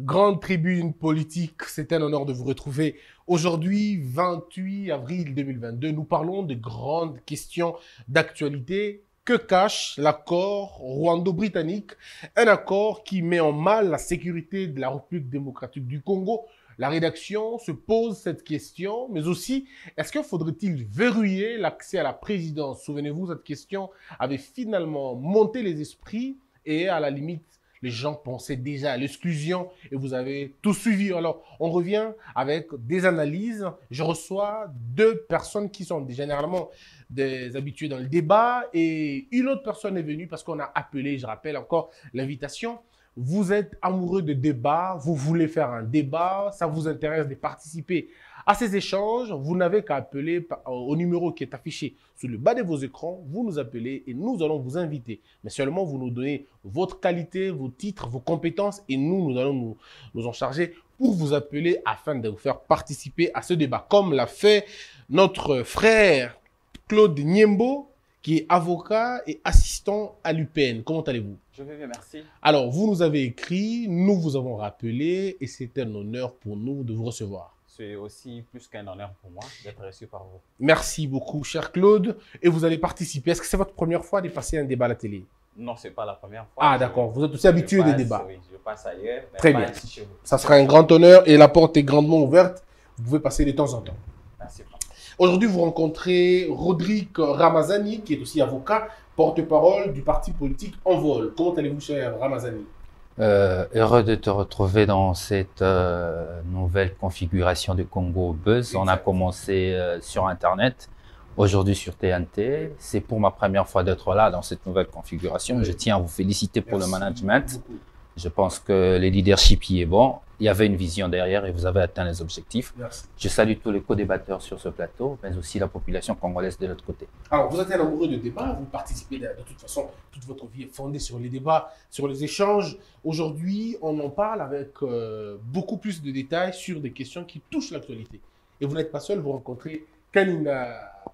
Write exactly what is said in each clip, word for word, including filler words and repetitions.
grande tribune politique, c'est un honneur de vous retrouver. Aujourd'hui, vingt-huit avril deux mille vingt-deux, nous parlons de grandes questions d'actualité. Que cache l'accord rwando-britannique? Un accord qui met en mal la sécurité de la République démocratique du Congo. La rédaction se pose cette question, mais aussi, est-ce que faudrait-il verrouiller l'accès à la présidence? Souvenez-vous, cette question avait finalement monté les esprits et à la limite, les gens pensaient déjà à l'exclusion et vous avez tout suivi. Alors, on revient avec des analyses. Je reçois deux personnes qui sont généralement des habitués dans le débat et une autre personne est venue parce qu'on a appelé, je rappelle encore l'invitation. Vous êtes amoureux de débat, vous voulez faire un débat, ça vous intéresse de participer à ces échanges, vous n'avez qu'à appeler au numéro qui est affiché sur le bas de vos écrans, vous nous appelez et nous allons vous inviter. Mais seulement vous nous donnez votre qualité, vos titres, vos compétences et nous, nous allons nous, nous en charger pour vous appeler afin de vous faire participer à ce débat. Comme l'a fait notre frère Claude Niembo, qui est avocat et assistant à l'U P N. Comment allez-vous? Je vais bien, merci. Alors, vous nous avez écrit, nous vous avons rappelé et c'est un honneur pour nous de vous recevoir. C'est aussi plus qu'un honneur pour moi d'être reçu par vous. Merci beaucoup, cher Claude. Et vous allez participer. Est-ce que c'est votre première fois de passer un débat à la télé? Non, ce n'est pas la première fois. Ah, d'accord. Vous êtes aussi habitué des débats. Oui, je passe ailleurs. Mais Très pas bien. ici chez vous. Ça sera un grand honneur et la porte est grandement ouverte. Vous pouvez passer de temps en temps. Merci. Aujourd'hui, vous rencontrez Rodrigue Ramazani, qui est aussi avocat, porte-parole du parti politique Envol. Comment allez-vous, cher Ramazani? Euh, heureux de te retrouver dans cette euh, nouvelle configuration de Congo Buzz. Exact. On a commencé euh, sur Internet, aujourd'hui sur T N T. C'est pour ma première fois d'être là dans cette nouvelle configuration. Oui. Je tiens à vous féliciter pour Merci le management. beaucoup. Je pense que le leadership y est bon. Il y avait une vision derrière et vous avez atteint les objectifs. Merci. Je salue tous les co-débatteurs sur ce plateau, mais aussi la population congolaise de l'autre côté. Alors, vous êtes un amoureux de débat, vous participez de, de toute façon, toute votre vie est fondée sur les débats, sur les échanges. Aujourd'hui, on en parle avec euh, beaucoup plus de détails sur des questions qui touchent l'actualité. Et vous n'êtes pas seul, vous rencontrez Kanina,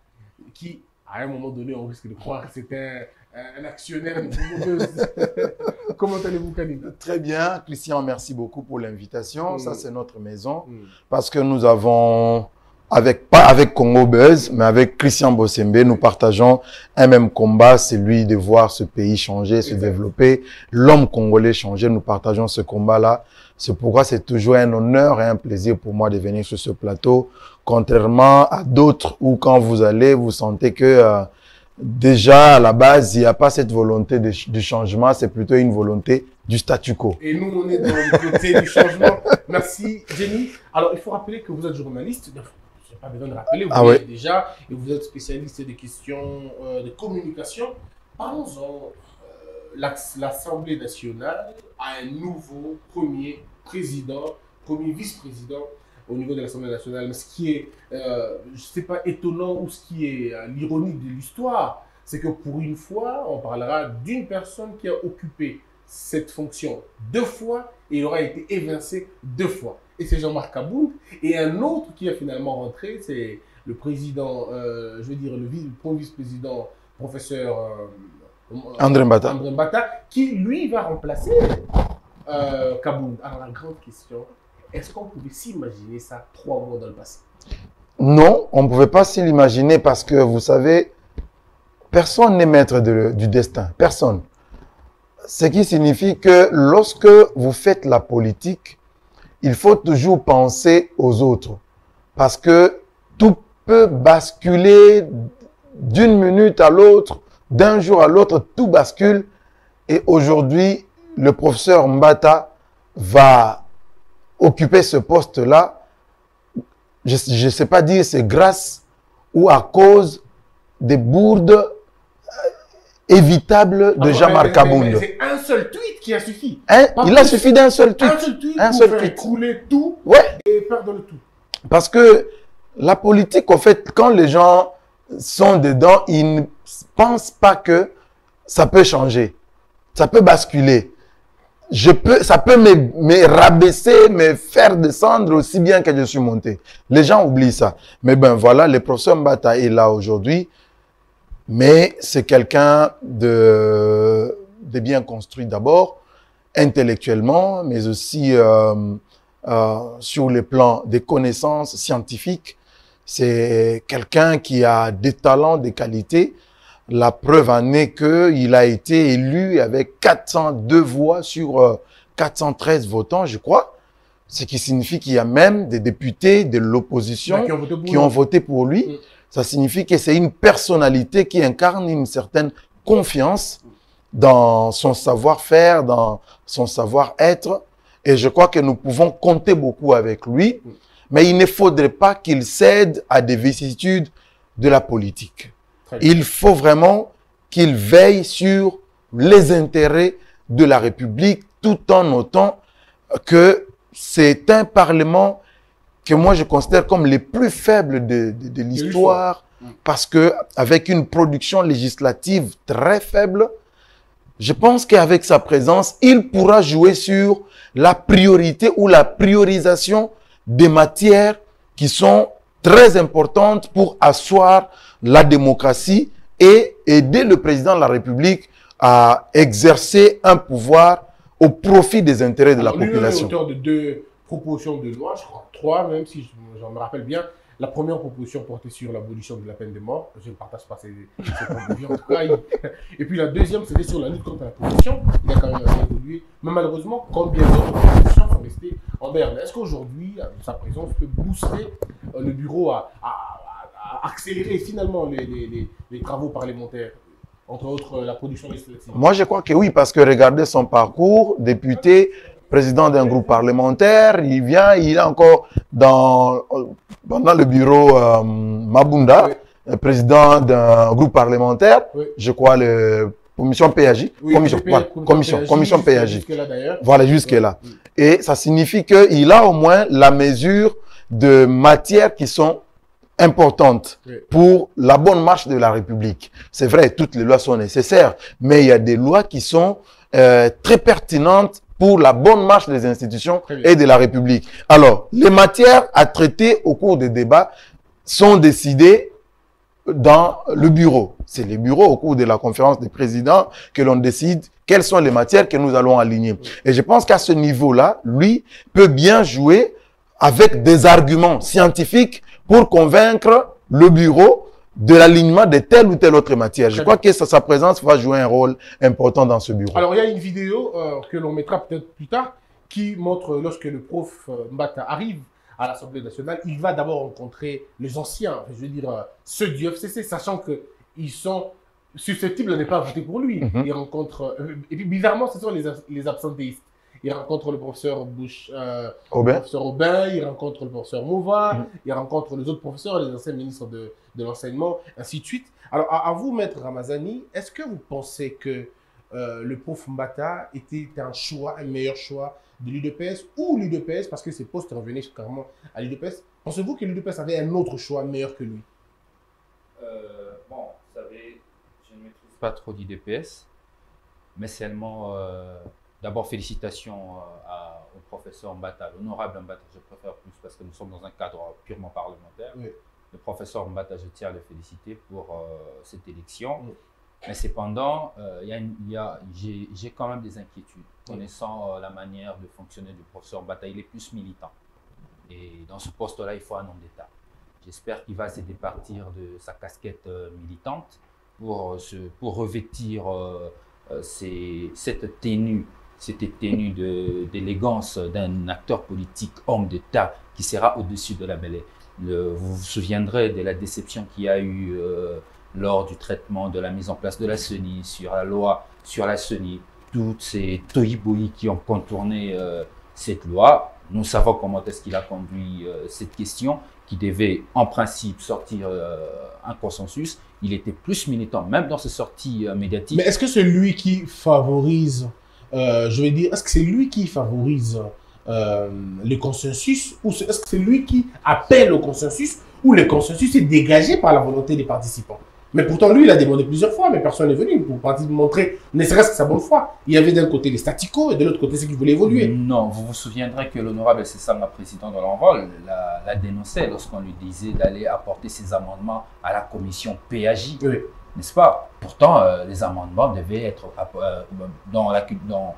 qui, à un moment donné, on risque de croire que c'était un, un actionnaire de Comment allez-vous, Kanina? Très bien, Christian, merci beaucoup pour l'invitation. Mm. Ça, c'est notre maison. Mm. Parce que nous avons, avec, pas avec Congo Buzz, mais avec Christian Bossembe, nous partageons un même combat, c'est celui de voir ce pays changer, se Exact. développer, l'homme congolais changer. Nous partageons ce combat-là. C'est pourquoi c'est toujours un honneur et un plaisir pour moi de venir sur ce plateau. Contrairement à d'autres où quand vous allez, vous sentez que euh, déjà, à la base, il n'y a pas cette volonté de, de changement, c'est plutôt une volonté du statu quo. Et nous, on est dans le côté du changement. Merci, Jenny. Alors, il faut rappeler que vous êtes journaliste. Je n'ai pas besoin de rappeler, vous Ah l'êtes ouais. déjà. Et vous êtes spécialiste des questions euh, de communication. Parlons-en. Euh, L'Assemblée nationale a un nouveau premier président, premier vice-président au niveau de l'Assemblée nationale. Mais ce qui est, euh, je ne sais pas, étonnant ou ce qui est euh, l'ironie de l'histoire, c'est que pour une fois, on parlera d'une personne qui a occupé cette fonction deux fois et il aura été évincé deux fois. Et c'est Jean-Marc Aboud. Et un autre qui a finalement rentré, c'est le président, euh, je veux dire, le, vice, le premier vice-président, professeur euh, André Mbata. André Mbata, qui lui va remplacer euh, Kabound. Alors la grande question, est-ce qu'on pouvait s'imaginer ça trois mois dans le passé? Non, on ne pouvait pas s'y l'imaginer parce que, vous savez, personne n'est maître de, du destin. Personne. Ce qui signifie que lorsque vous faites la politique, il faut toujours penser aux autres. Parce que tout peut basculer d'une minute à l'autre, d'un jour à l'autre, tout bascule. Et aujourd'hui, le professeur Mbata va occuper ce poste-là. Je ne sais pas dire c'est grâce ou à cause des bourdes euh, évitables de Ah, Jean-Marc Aboud. C'est un seul tweet qui a suffi. Hein? Pas Il a plus. suffi d'un seul tweet. Un seul tweet Un pour seul faire tweet. écrouler tout Ouais. et perdre le tout. Parce que la politique, en fait, quand les gens sont dedans, ils ne pensent pas que ça peut changer. Ça peut basculer. Je peux, ça peut me, me rabaisser, me faire descendre aussi bien que je suis monté. Les gens oublient ça. Mais ben voilà, le professeur Mbata est là aujourd'hui. Mais c'est quelqu'un de, de bien construit d'abord. intellectuellement, mais aussi euh, euh, sur le plan des connaissances scientifiques. C'est quelqu'un qui a des talents, des qualités. La preuve en est qu'il a été élu avec quatre cent deux voix sur euh, quatre cent treize votants, je crois. Ce qui signifie qu'il y a même des députés de l'opposition qui ont voté pour qui lui. ont voté pour lui. Mm. Ça signifie que c'est une personnalité qui incarne une certaine confiance dans son savoir-faire, dans son savoir-être. Et je crois que nous pouvons compter beaucoup avec lui. Mais il ne faudrait pas qu'il cède à des vicissitudes de la politique. Il faut vraiment qu'il veille sur les intérêts de la République tout en notant que c'est un Parlement que moi je considère comme les plus faibles de, de, de l'histoire parce que avec une production législative très faible, je pense qu'avec sa présence, il pourra jouer sur la priorité ou la priorisation des matières qui sont très importantes pour asseoir la démocratie et aider le président de la République à exercer un pouvoir au profit des intérêts de Alors, la population. Lui est auteur de deux propositions de loi, je crois trois, même si j'en me rappelle bien. La première proposition portait sur l'abolition de la peine de mort. Je ne partage pas ces, ces points de vue, en tout cas. Il... Et puis la deuxième, c'était sur la lutte contre la corruption. Il a quand même assez évolué. Mais malheureusement, combien d'autres propositions sont restées en berne? Est-ce qu'aujourd'hui, sa présence peut booster le bureau à, à, à, à accélérer finalement les, les, les, les travaux parlementaires, entre autres la production législative? Moi, je crois que oui, parce que regardez son parcours, député, président d'un groupe parlementaire, il vient, il est encore dans, dans le bureau euh, Mabunda, oui. président d'un groupe parlementaire, oui. je crois le commission P A J, oui, commission, P, voilà, commission, P A J, commission P A J. Jusque là, voilà, jusque oui. là. Oui. Et ça signifie qu'il a au moins la mesure de matières qui sont importantes oui. pour la bonne marche de la République. C'est vrai, toutes les lois sont nécessaires, mais il y a des lois qui sont euh, très pertinentes pour la bonne marche des institutions et de la République. Alors, les matières à traiter au cours des débats sont décidées dans le bureau. C'est le bureau, au cours de la conférence des présidents, que l'on décide quelles sont les matières que nous allons aligner. Et je pense qu'à ce niveau-là, lui peut bien jouer avec des arguments scientifiques pour convaincre le bureau de l'alignement de telle ou telle autre matière. Je crois que sa, sa présence va jouer un rôle important dans ce bureau. Alors, il y a une vidéo euh, que l'on mettra peut-être plus tard qui montre lorsque le prof euh, Mbata arrive à l'Assemblée nationale, il va d'abord rencontrer les anciens, je veux dire euh, ceux du F C C, sachant qu'ils sont susceptibles de ne pas voter pour lui. Mm-hmm. Il rencontre, euh, et puis bizarrement, ce sont les, les absentéistes. Il rencontre le professeur Bouch, euh, Aubin. le professeur Aubin, il rencontre le professeur Mova, mm-hmm. il rencontre les autres professeurs, les anciens ministres de, de l'enseignement, ainsi de suite. Alors, à, à vous, Maître Ramazani, est-ce que vous pensez que euh, le prof Mbata était un choix, un meilleur choix de l'U D P S ou l'U D P S, parce que ses postes revenaient carrément à l'U D P S? Pensez-vous que l'U D P S avait un autre choix meilleur que lui? euh, Bon, vous savez, je ne maîtrise pas trop d'U D P S, mais seulement... Euh... D'abord, félicitations à, au professeur Mbata, l'honorable Mbata, je préfère plus parce que nous sommes dans un cadre purement parlementaire. Oui. Le professeur Mbata, je tiens à le féliciter pour euh, cette élection. Oui. Mais cependant, euh, y a une, y a, j'ai quand même des inquiétudes. Oui. Connaissant euh, la manière de fonctionner du professeur Mbata, il est plus militant. Et dans ce poste-là, il faut un homme d'État. J'espère qu'il va se départir de sa casquette euh, militante pour, euh, se, pour revêtir euh, euh, ses, cette tenue. C'était tenue d'élégance d'un acteur politique, homme d'État, qui sera au-dessus de la mêlée. Le, vous vous souviendrez de la déception qu'il y a eu euh, lors du traitement de la mise en place de la C E N I, sur la loi sur la C E N I, toutes ces tohu-bohi qui ont contourné euh, cette loi. Nous savons comment est-ce qu'il a conduit euh, cette question, qui devait en principe sortir euh, un consensus. Il était plus militant, même dans ses sorties euh, médiatiques. Mais est-ce que c'est lui qui favorise Euh, je vais dire, est-ce que c'est lui qui favorise euh, le consensus ou est-ce que c'est lui qui appelle au consensus ou le consensus est dégagé par la volonté des participants? Mais pourtant, lui, il a demandé plusieurs fois, mais personne n'est venu pour montrer, ne serait-ce que sa bonne foi. Il y avait d'un côté les staticos et de l'autre côté ceux qui voulaient évoluer. Non, vous vous souviendrez que l'honorable Sessama, président de l'Envol, l'a, l'a dénoncé lorsqu'on lui disait d'aller apporter ses amendements à la commission P A J. Oui. N'est-ce pas? Pourtant, euh, les amendements devaient être euh, dans, la, dans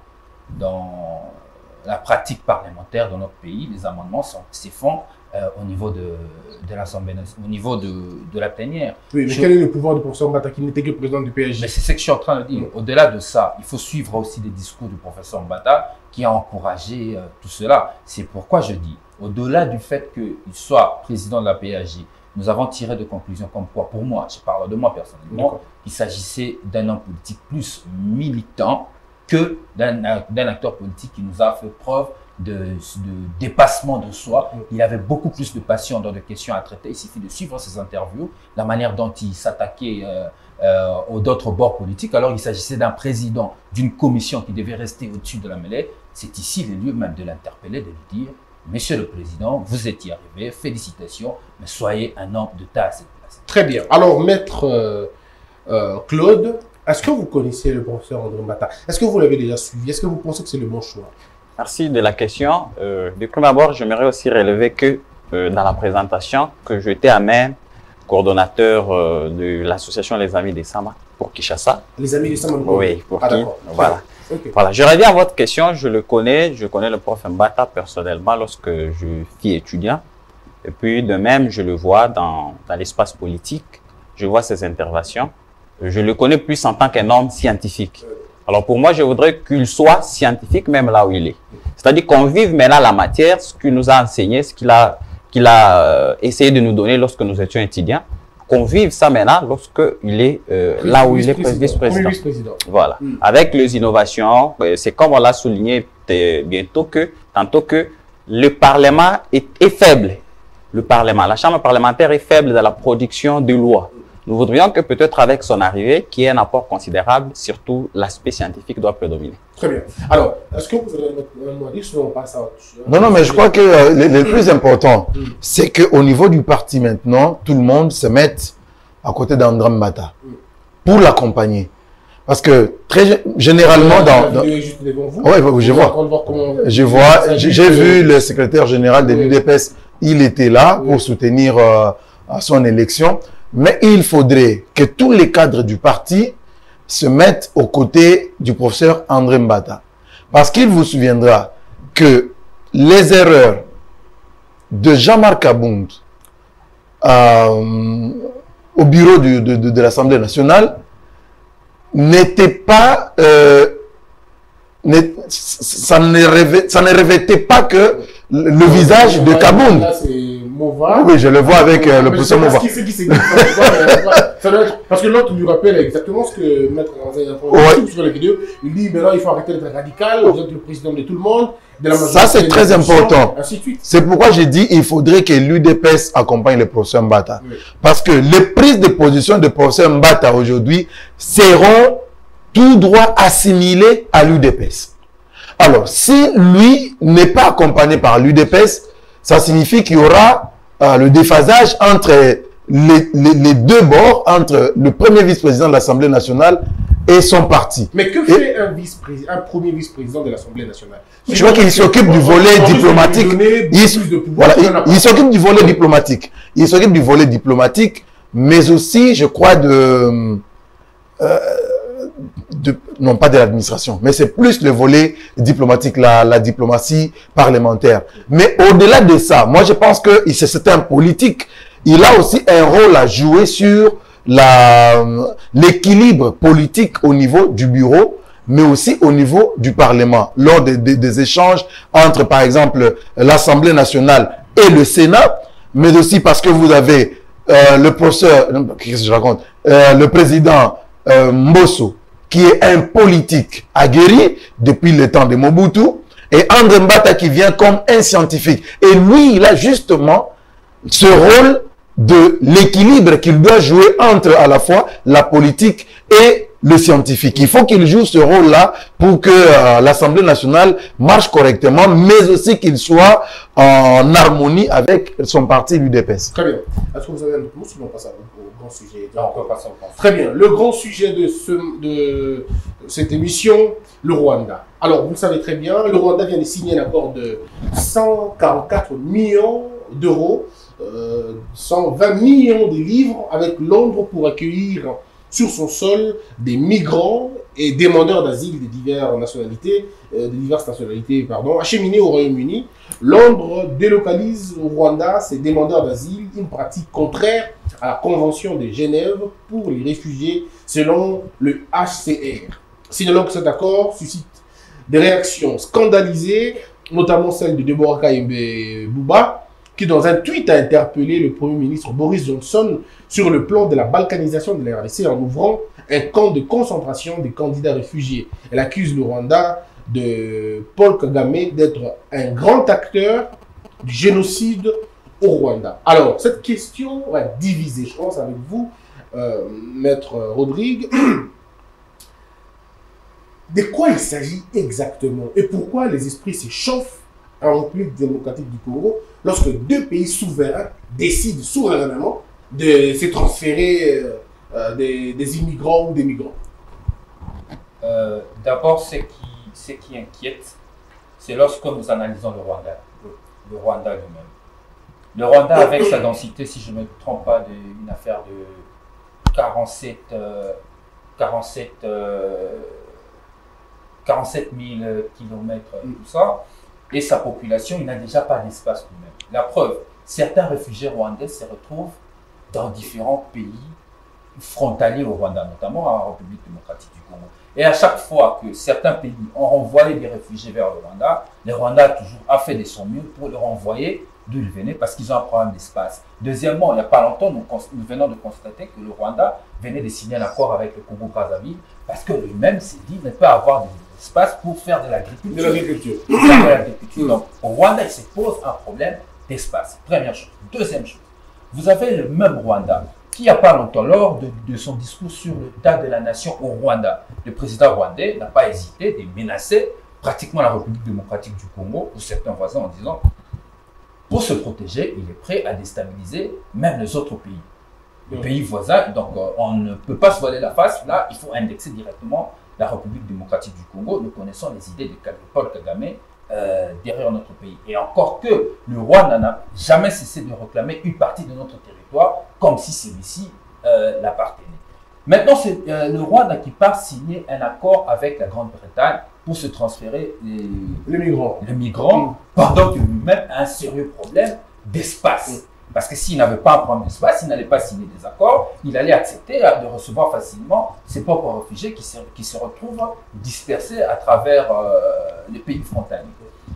dans la pratique parlementaire dans notre pays, les amendements sont, se font euh, au niveau de, de l'Assemblée nationale, au niveau de, de la plénière. Oui, mais je... quel est le pouvoir du professeur Mbata qui n'était que président du P S J? Mais c'est ce que je suis en train de dire. Mmh. Au-delà de ça, il faut suivre aussi les discours du professeur Mbata qui a encouragé euh, tout cela. C'est pourquoi je dis, au-delà du fait qu'il soit président de la P S J, nous avons tiré de conclusions comme quoi, pour moi, je parle de moi personnellement, il s'agissait d'un homme politique plus militant que d'un acteur politique qui nous a fait preuve de, de dépassement de soi. Il avait beaucoup plus de passion dans des questions à traiter. Il suffit de suivre ses interviews, la manière dont il s'attaquait euh, euh, aux d'autres bords politiques. Alors il s'agissait d'un président d'une commission qui devait rester au-dessus de la mêlée. C'est ici le lieu même de l'interpeller, de lui dire « Monsieur le Président, vous êtes y arrivé, félicitations, mais soyez un homme de taille à cette place. » Très bien. Alors, maître euh, euh, Claude, est-ce que vous connaissez le professeur André Mbata? Est-ce que vous l'avez déjà suivi? Est-ce que vous pensez que c'est le bon choix? Merci de la question. Euh, de prime abord, j'aimerais aussi relever que euh, dans la présentation, que j'étais à même coordonnateur euh, de l'association Les Amis des Sama pour Kinshasa. Les Amis des Sama? Oui, pour ah, qui Voilà. Okay. Voilà. Je reviens à votre question. Je le connais. Je connais le prof Mbata personnellement lorsque je suis étudiant. Et puis, de même, je le vois dans, dans l'espace politique. Je vois ses interventions. Je le connais plus en tant qu'un homme scientifique. Alors pour moi, je voudrais qu'il soit scientifique même là où il est. C'est-à-dire qu'on vive maintenant la matière, ce qu'il nous a enseigné, ce qu'il a, qu'il a euh, essayé de nous donner lorsque nous étions étudiants. Qu'on vive ça maintenant lorsqu'il est euh, là où il est vice-président. Vice voilà. Mm. Avec les innovations, c'est comme on l'a souligné bientôt que, tantôt que le Parlement est, est faible. Le Parlement, la Chambre parlementaire est faible dans la production de lois. Nous voudrions que peut-être avec son arrivée, qu'il y ait un apport considérable, surtout l'aspect scientifique doit prédominer. Très bien. Alors, est-ce que vous avez un mot à dire sur on passe à autre chose? Non, non, mais je crois que euh, le, le plus important, mm. c'est qu'au niveau du parti maintenant, tout le monde se mette à côté d'André Mbata mm. pour l'accompagner. Parce que très généralement dans... dans... Juste devant vous. Ouais, je vois. Voir comment... Je vois. J'ai vu le secrétaire général de oui. l'U D P S. Il était là oui. pour soutenir euh, à son élection. Mais il faudrait que tous les cadres du parti se mettent aux côtés du professeur André Mbata. Parce qu'il vous souviendra que les erreurs de Jean-Marc Abound euh, au bureau du, de, de, de l'Assemblée nationale n'étaient pas... Euh, ça, ne revêt, ça ne revêtait pas que le, le visage de Kabound. Mova. Oui, je le vois avec euh, le professeur Mova. Parce que l'autre lui rappelle exactement ce que Maître Ranzé a fait sur la vidéo. Il dit, maintenant, il faut arrêter d'être radical, vous êtes le président de tout le monde. De la ça, c'est très important. C'est pourquoi j'ai dit il faudrait que l'U D P S accompagne le professeur Mbata. Oui. Parce que les prises de position de professeur Mbata aujourd'hui seront tout droit assimilées à l'U D P S. Alors, si lui n'est pas accompagné par l'U D P S, ça signifie qu'il y aura euh, le déphasage entre les, les, les deux bords, entre le premier vice-président de l'Assemblée nationale et son parti. Mais que fait et, un, vice un premier vice-président de l'Assemblée nationale? Je vois qu'il s'occupe du volet diplomatique. Il, voilà, il, il s'occupe du volet diplomatique. Il s'occupe du volet diplomatique, mais aussi, je crois, de... Euh, De, non pas de l'administration, mais c'est plus le volet diplomatique, la, la diplomatie parlementaire. Mais au-delà de ça, moi je pense que c'est un politique. Il a aussi un rôle à jouer sur l'équilibre politique au niveau du bureau, mais aussi au niveau du Parlement, lors des, des, des échanges entre, par exemple, l'Assemblée nationale et le Sénat, mais aussi parce que vous avez euh, le professeur, qu'est-ce que je raconte, euh, le président euh, Mbosso, qui est un politique aguerri depuis le temps de Mobutu, et André Mbata qui vient comme un scientifique. Et lui, il a justement ce rôle de l'équilibre qu'il doit jouer entre à la fois la politique et le scientifique. Il faut qu'il joue ce rôle-là pour que euh, l'Assemblée nationale marche correctement, mais aussi qu'il soit en harmonie avec son parti, l'U D P S. Très bien. Est-ce que vous avez un autre mot, sinon on passe au grand sujet? Non, on peut passer au grand sujet. Très bien. Le grand sujet de, ce, de cette émission, le Rwanda. Alors, vous le savez très bien, le Rwanda vient de signer un accord de cent quarante-quatre millions d'euros, euh, cent vingt millions de livres avec Londres pour accueillir sur son sol des migrants et demandeurs d'asile de diverses nationalités, euh, de diverses nationalités, pardon, acheminés au Royaume-Uni. Londres délocalise au Rwanda ces demandeurs d'asile, une pratique contraire à la Convention de Genève pour les réfugiés selon le H C R. Sinon que cet accord suscite des réactions scandalisées, notamment celle de Deborah Kayembe Bouba, qui dans un tweet a interpellé le Premier ministre Boris Johnson sur le plan de la balkanisation de la R D C en ouvrant un camp de concentration des candidats réfugiés. Elle accuse le Rwanda de Paul Kagame d'être un grand acteur du génocide au Rwanda. Alors, cette question va diviser, je pense, avec vous, euh, Maître Rodrigue. De quoi il s'agit exactement et pourquoi les esprits s'échauffent en République démocratique du Congo lorsque deux pays souverains décident souverainement de se transférer euh, euh, des, des immigrants ou des migrants? euh, D'abord, ce qui, ce qui inquiète, c'est lorsque nous analysons le Rwanda, le, le Rwanda lui-même. Le Rwanda, avec sa densité, si je ne me trompe pas, d'une affaire de quarante-sept, euh, quarante-sept, euh, quarante-sept mille kilomètres, tout ça, et sa population, il n'a déjà pas d'espace lui-même. La preuve, certains réfugiés rwandais se retrouvent dans différents pays frontaliers au Rwanda, notamment en République démocratique du Congo. Et à chaque fois que certains pays ont renvoyé des réfugiés vers le Rwanda, le Rwanda a toujours a fait de son mieux pour les renvoyer d'où ils venaient parce qu'ils ont un problème d'espace. Deuxièmement, il n'y a pas longtemps, nous, nous venons de constater que le Rwanda venait de signer un accord avec le Congo-Brazzaville parce que lui-même s'est dit ne pas avoir d'espace pour faire de l'agriculture. De l'agriculture. De l'agriculture. Donc, au Rwanda, il se pose un problème d'espace. Première chose. Deuxième chose, vous avez le même Rwanda qui, il n'y a pas longtemps, lors de, de son discours sur l'état de la nation au Rwanda, le président rwandais n'a pas hésité de menacer pratiquement la République démocratique du Congo ou certains voisins en disant pour se protéger, il est prêt à déstabiliser même les autres pays. Les pays voisins, donc euh, on ne peut pas se voiler la face. Là, il faut indexer directement la République démocratique du Congo. Nous connaissons les idées de Paul Kagame euh, derrière notre pays. Et encore que le Rwanda n'a jamais cessé de réclamer une partie de notre territoire comme si celui-ci euh, l'appartenait. Maintenant, c'est euh, le Rwanda qui part signer un accord avec la Grande-Bretagne pour se transférer les, les migrants, les migrants mmh. pendant que lui-même a un sérieux problème d'espace. Mmh. Parce que s'il n'avait pas un problème d'espace, il n'allait pas signer des accords, il allait accepter de recevoir facilement ses propres réfugiés qui se, qui se retrouvent dispersés à travers euh, les pays frontaliers.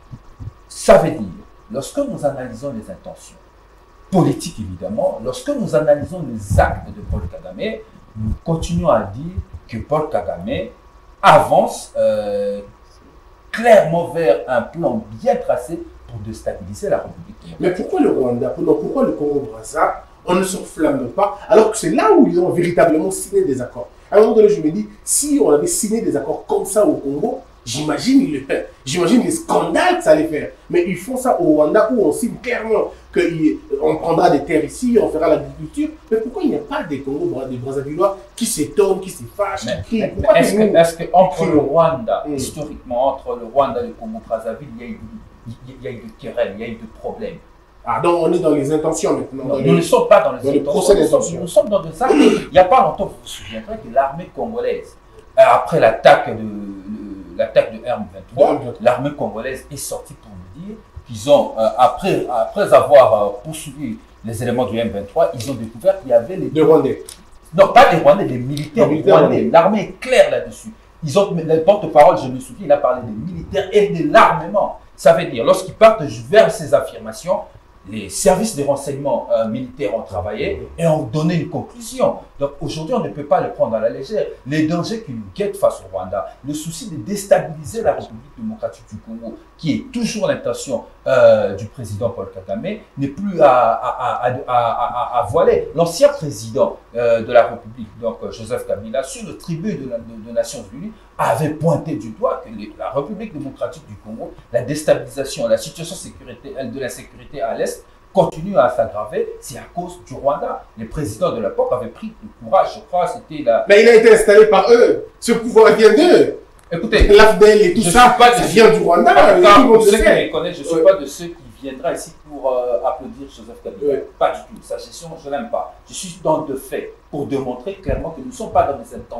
Ça veut dire, lorsque nous analysons les intentions politiques évidemment, lorsque nous analysons les actes de Paul Kagame, nous continuons à dire que Paul Kagame avance euh, clairement vers un plan bien tracé pour déstabiliser la République. Mais pourquoi le Rwanda, pourquoi le Congo-Brazza, on ne s'enflamme pas, alors que c'est là où ils ont véritablement signé des accords. À un moment donné, je me dis, si on avait signé des accords comme ça au Congo, j'imagine le fait, j'imagine les scandales que ça allait faire. Mais ils font ça au Rwanda où on signe clairement qu'on prendra des terres ici, on fera l'agriculture. Mais pourquoi il n'y a pas des Congo, des Brazzavillois qui s'étonnent, qui se fâchent, qui crient? Est-ce que, est-ce que entre le Rwanda, mmh. historiquement, entre le Rwanda et le Congo-Brazzaville, il y a eu il y a eu de querelles, il y a eu de problèmes? Ah, donc on est dans les intentions maintenant. Non, nous ne sommes pas dans les dans intentions. procès d'intention. Nous sommes dans des actes. Il n'y a pas longtemps, vous vous souviendrez que l'armée congolaise, après l'attaque de l'attaque de M vingt-trois, l'armée congolaise est sortie pour nous dire qu'ils ont, euh, après, après avoir euh, poursuivi les éléments du M vingt-trois, ils ont découvert qu'il y avait les... Des Rwandais. Non, pas des Rwandais, des militaires rwandais. L'armée est claire là-dessus. Ils ont, le porte-parole, je me souviens, il a parlé des militaires et de l'armement. Ça veut dire, lorsqu'ils partent vers ces affirmations, les services de renseignement euh, militaires ont travaillé et ont donné une conclusion. Donc aujourd'hui, on ne peut pas le prendre à la légère. Les dangers qui nous guettent face au Rwanda, le souci de déstabiliser la République démocratique du Congo, qui est toujours l'intention euh, du président Paul Kagame, n'est plus à, à, à, à, à, à voiler. L'ancien président euh, de la République, donc Joseph Kabila, sur le tribut de, la, de, de Nations Unies, avait pointé du doigt que les, la République démocratique du Congo, la déstabilisation, la situation sécurité, de la sécurité à l'Est, continue à s'aggraver, c'est à cause du Rwanda. Les présidents de l'époque avaient pris le courage, je crois, c'était la... Mais il a été installé par eux. Ce pouvoir vient d'eux. Écoutez, l'A F D L et tout ça, pas ça de vient du Rwanda. Tout le ceux qui me connaissent, je ne suis ouais. pas de ceux qui viendra ici pour euh, applaudir Joseph Kabila. Ouais. Pas du tout. Sa gestion, je ne l'aime pas. Je suis dans de faits pour démontrer clairement que nous ne sommes pas dans des intentions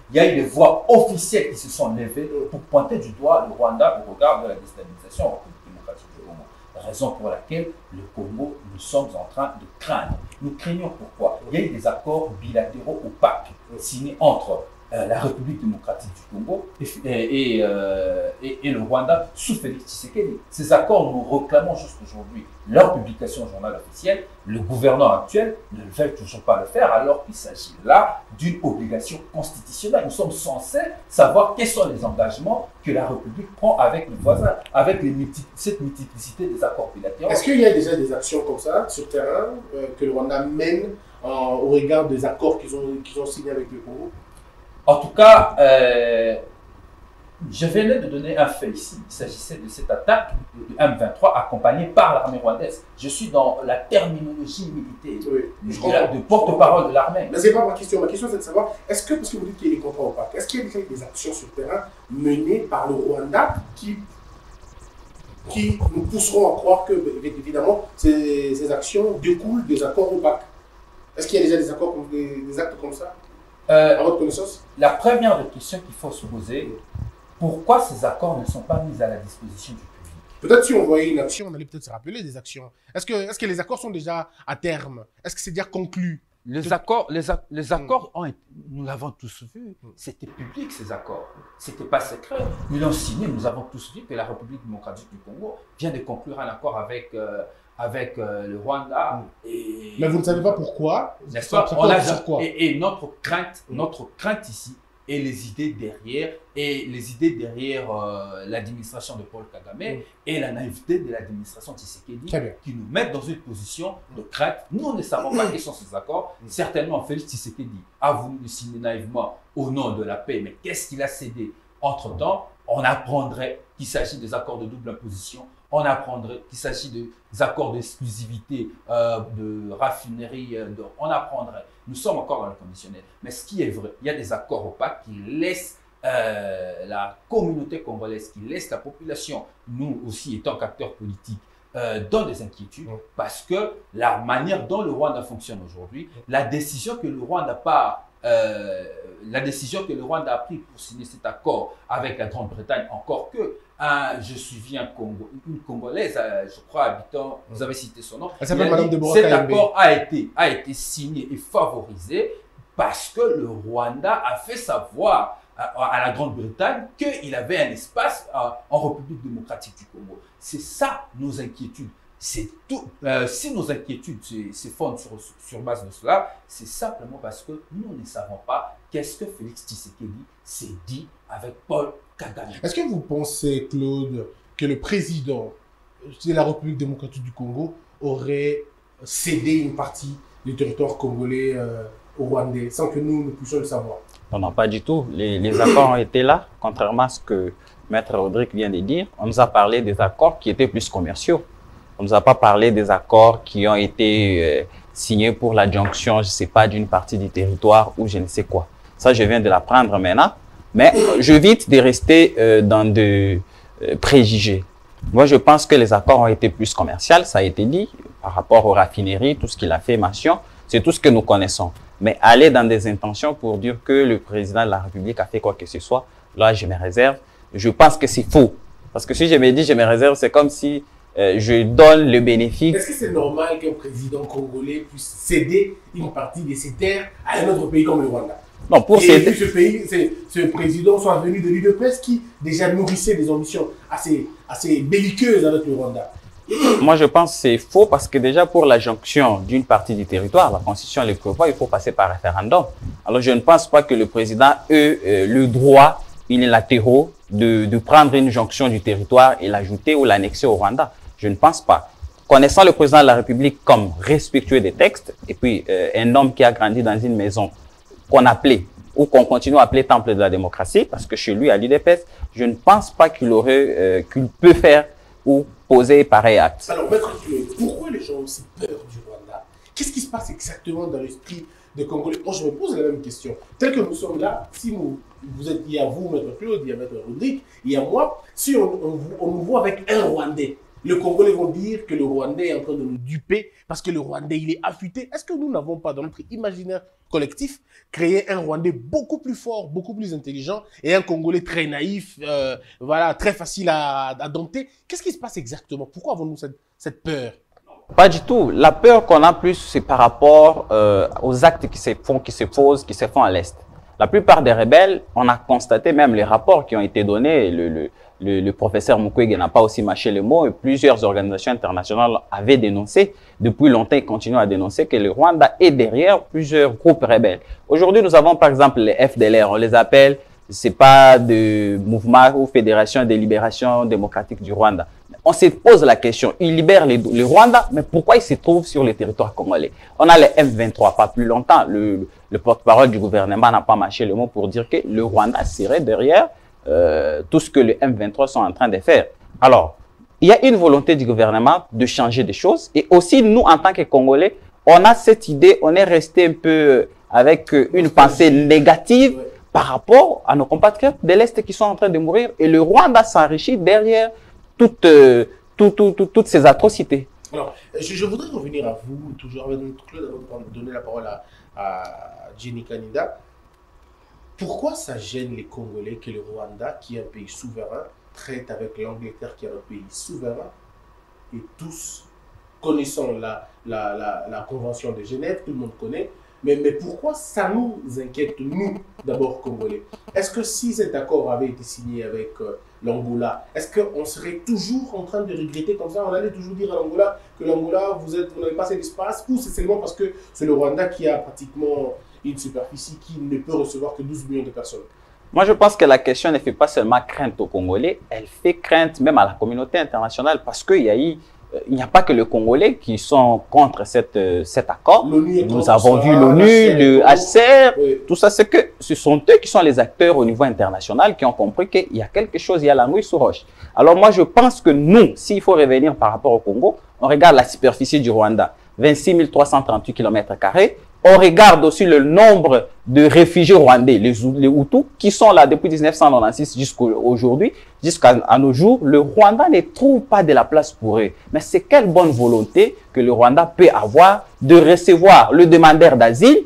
Il y a eu des voix officielles qui se sont levées pour pointer du doigt le Rwanda au regard de la déstabilisation en République démocratique du Congo. Raison pour laquelle le Congo, nous sommes en train de craindre. Nous craignons pourquoi? Il y a eu des accords bilatéraux opaques signés entre euh, la République démocratique du Congo et, et, et, euh, et, et le Rwanda sous Félix Tshisekedi. Ces accords, nous réclamons jusqu'aujourd'hui leur publication au journal officiel. Le gouverneur actuel ne veut toujours pas le faire alors qu'il s'agit là d'une obligation constitutionnelle. Nous sommes censés savoir quels sont les engagements que la République prend avec le voisin, avec les multi cette multiplicité des accords bilatéraux. Est-ce qu'il y a déjà des actions comme ça sur terrain euh, que le Rwanda mène euh, au regard des accords qu'ils ont, qu'ils ont signés avec le Congo? En tout cas, euh, je venais de donner un fait ici. Il s'agissait de cette attaque du M vingt-trois accompagnée par l'armée rwandaise. Je suis dans la terminologie militaire, oui, de, de porte-parole de l'armée. Mais ce n'est pas ma question. Ma question, c'est de savoir, est-ce que, parce que vous dites qu'il y a des contrats opaques, est-ce qu'il y a déjà des actions sur le terrain menées par le Rwanda qui, qui nous pousseront à croire que, évidemment, ces, ces actions découlent des accords opaques? Est-ce qu'il y a déjà des, accords, des, des actes comme ça euh, à votre connaissance? La première des questions qu'il faut se poser, pourquoi ces accords ne sont pas mis à la disposition du public? Peut-être si on voyait une action, on allait peut-être se rappeler des actions. Est-ce que, est-ce que les accords sont déjà à terme? Est-ce que c'est déjà conclu? Les accords, les, a les accords ont été, nous l'avons tous vu, c'était public ces accords, c'était pas secret. Ils l'ont signé, nous avons tous vu que la République démocratique du Congo vient de conclure un accord avec, euh, avec euh, le Rwanda. Et, mais vous ne savez pas pourquoi? N'est-ce pas? On a, quoi et, et notre crainte, mmh. notre crainte ici, et les idées derrière, et les idées derrière euh, l'administration de Paul Kagame mmh. et la naïveté de l'administration Tshisekedi qui nous mettent dans une position de crainte. Nous ne savons pas quels sont ces accords. Mmh. Certainement, Félix Tshisekedi a voulu le signer naïvement au nom de la paix, mais qu'est-ce qu'il a cédé? Entre-temps, on apprendrait qu'il s'agit des accords de double imposition, on apprendrait qu'il s'agit des accords d'exclusivité, euh, de raffinerie, euh, de, on apprendrait. Nous sommes encore dans le conditionnel. Mais ce qui est vrai, il y a des accords opaques qui laissent euh, la communauté congolaise, qui laissent la population, nous aussi étant qu'acteurs politiques, euh, dans des inquiétudes, mmh. parce que la manière dont le Rwanda fonctionne aujourd'hui, la décision que le Rwanda pas Euh, la décision que le Rwanda a prise pour signer cet accord avec la Grande-Bretagne, encore que hein, je suivis un Congo, une Congolaise, euh, je crois, habitant, vous avez cité son nom, elle s'appelle Madame dit, cet accord a été, a été signé et favorisé parce que le Rwanda a fait savoir à, à la Grande-Bretagne qu'il avait un espace euh, en République démocratique du Congo. C'est ça nos inquiétudes. C'est tout. Euh, si nos inquiétudes se, se fondent sur, sur base de cela, c'est simplement parce que nous ne savons pas qu'est-ce que Félix Tshisekedi s'est dit avec Paul Kagame. Est-ce que vous pensez, Claude, que le président de la République démocratique du Congo aurait cédé une partie du territoire congolais euh, au Rwandais sans que nous ne puissions le savoir? Non, non, pas du tout. Les, les accords ont été là, contrairement à ce que Maître Rodrigue vient de dire. On nous a parlé des accords qui étaient plus commerciaux. On ne nous a pas parlé des accords qui ont été euh, signés pour l'adjonction, je ne sais pas, d'une partie du territoire ou je ne sais quoi. Ça, je viens de l'apprendre maintenant. Mais j'évite de rester euh, dans de euh, préjugés. Moi, je pense que les accords ont été plus commerciaux, ça a été dit, par rapport aux raffineries, tout ce qu'il a fait mention, c'est tout ce que nous connaissons. Mais aller dans des intentions pour dire que le président de la République a fait quoi que ce soit, là, je me réserve. Je pense que c'est faux. Parce que si je me dis je me réserve, c'est comme si Euh, je donne le bénéfice. Est-ce que c'est normal qu'un président congolais puisse céder une partie de ses terres à un autre pays comme le Rwanda? Non, pour Et céder... que ce pays, ce président soit venu de l'U D P S qui déjà nourrissait des ambitions assez, assez belliqueuses avec le Rwanda. Moi, je pense que c'est faux parce que déjà pour la jonction d'une partie du territoire, la Constitution le prévoit, il faut passer par référendum. Alors, je ne pense pas que le président ait euh, le droit unilatéral de, de prendre une jonction du territoire et l'ajouter ou l'annexer au Rwanda. Je ne pense pas. Connaissant le président de la République comme respectueux des textes, et puis euh, un homme qui a grandi dans une maison qu'on appelait, ou qu'on continue à appeler temple de la démocratie, parce que chez lui, à l'U D P S, je ne pense pas qu'il aurait, euh, qu'il peut faire ou poser pareil acte. Alors, Maître Claude, pourquoi les gens ont si peur du Rwanda? Qu'est-ce qui se passe exactement dans l'esprit des Congolais? Moi, je me pose la même question. Tel que nous sommes là, si nous, vous êtes, il y a vous, Maître Claude, il y a Maître Rodrigue, il y a moi, si on, on, on nous voit avec un Rwandais, les Congolais vont dire que le Rwandais est en train de nous duper parce que le Rwandais, il est affûté. Est-ce que nous n'avons pas dans notre imaginaire collectif, créer un Rwandais beaucoup plus fort, beaucoup plus intelligent et un Congolais très naïf, euh, voilà, très facile à, à dompter. Qu'est-ce qui se passe exactement? Pourquoi avons-nous cette, cette peur? Pas du tout. La peur qu'on a plus, c'est par rapport euh, aux actes qui se font, qui se posent, qui se font à l'Est. La plupart des rebelles, on a constaté même les rapports qui ont été donnés. Le, le, le, le professeur Mukwege n'a pas aussi mâché le mot et plusieurs organisations internationales avaient dénoncé, depuis longtemps ils continuent à dénoncer que le Rwanda est derrière plusieurs groupes rebelles. Aujourd'hui, nous avons par exemple les F D L R, on les appelle, c'est pas de mouvement ou fédération de libération démocratique du Rwanda. On se pose la question, ils libèrent les, le Rwanda, mais pourquoi ils se trouvent sur le territoire congolais? On a les M vingt-trois, pas plus longtemps, le, le porte-parole du gouvernement n'a pas mâché le mot pour dire que le Rwanda serait derrière euh, tout ce que les M vingt-trois sont en train de faire. Alors, il y a une volonté du gouvernement de changer des choses, et aussi nous, en tant que Congolais, on a cette idée, on est resté un peu avec une pensée négative par rapport à nos compatriotes de l'Est qui sont en train de mourir, et le Rwanda s'enrichit derrière Toutes, euh, tout, tout, tout, toutes ces atrocités. Alors, je, je voudrais revenir à vous, toujours avec notre Claude, avant de donner la parole à, à Jenny Kanida. Pourquoi ça gêne les Congolais que le Rwanda, qui est un pays souverain, traite avec l'Angleterre, qui est un pays souverain, et tous connaissons la, la, la, la Convention de Genève, tout le monde connaît, mais, mais pourquoi ça nous inquiète, nous, d'abord Congolais? Est-ce que si cet accord avait été signé avec euh, l'Angola, est-ce qu'on serait toujours en train de regretter comme ça? On allait toujours dire à l'Angola que l'Angola, vous êtes, vous n'avez pas cet espace, ou c'est seulement parce que c'est le Rwanda qui a pratiquement une superficie qui ne peut recevoir que douze millions de personnes? Moi, je pense que la question ne fait pas seulement crainte aux Congolais, elle fait crainte même à la communauté internationale, parce qu'il y a eu il n'y a pas que les Congolais qui sont contre cette, euh, cet accord. Nous avons vu l'ONU, le H C R, oui. Tout ça, c'est que ce sont eux qui sont les acteurs au niveau international qui ont compris qu'il y a quelque chose, il y a l'anguille sous roche. Alors moi, je pense que nous, s'il faut revenir par rapport au Congo, on regarde la superficie du Rwanda, vingt-six mille trois cent trente-huit kilomètres carrés. On regarde aussi le nombre de réfugiés rwandais, les, les Hutus, qui sont là depuis mille neuf cent quatre-vingt-seize jusqu'à aujourd'hui, jusqu'à nos jours. Le Rwanda ne trouve pas de la place pour eux. Mais c'est quelle bonne volonté que le Rwanda peut avoir de recevoir le demandeur d'asile,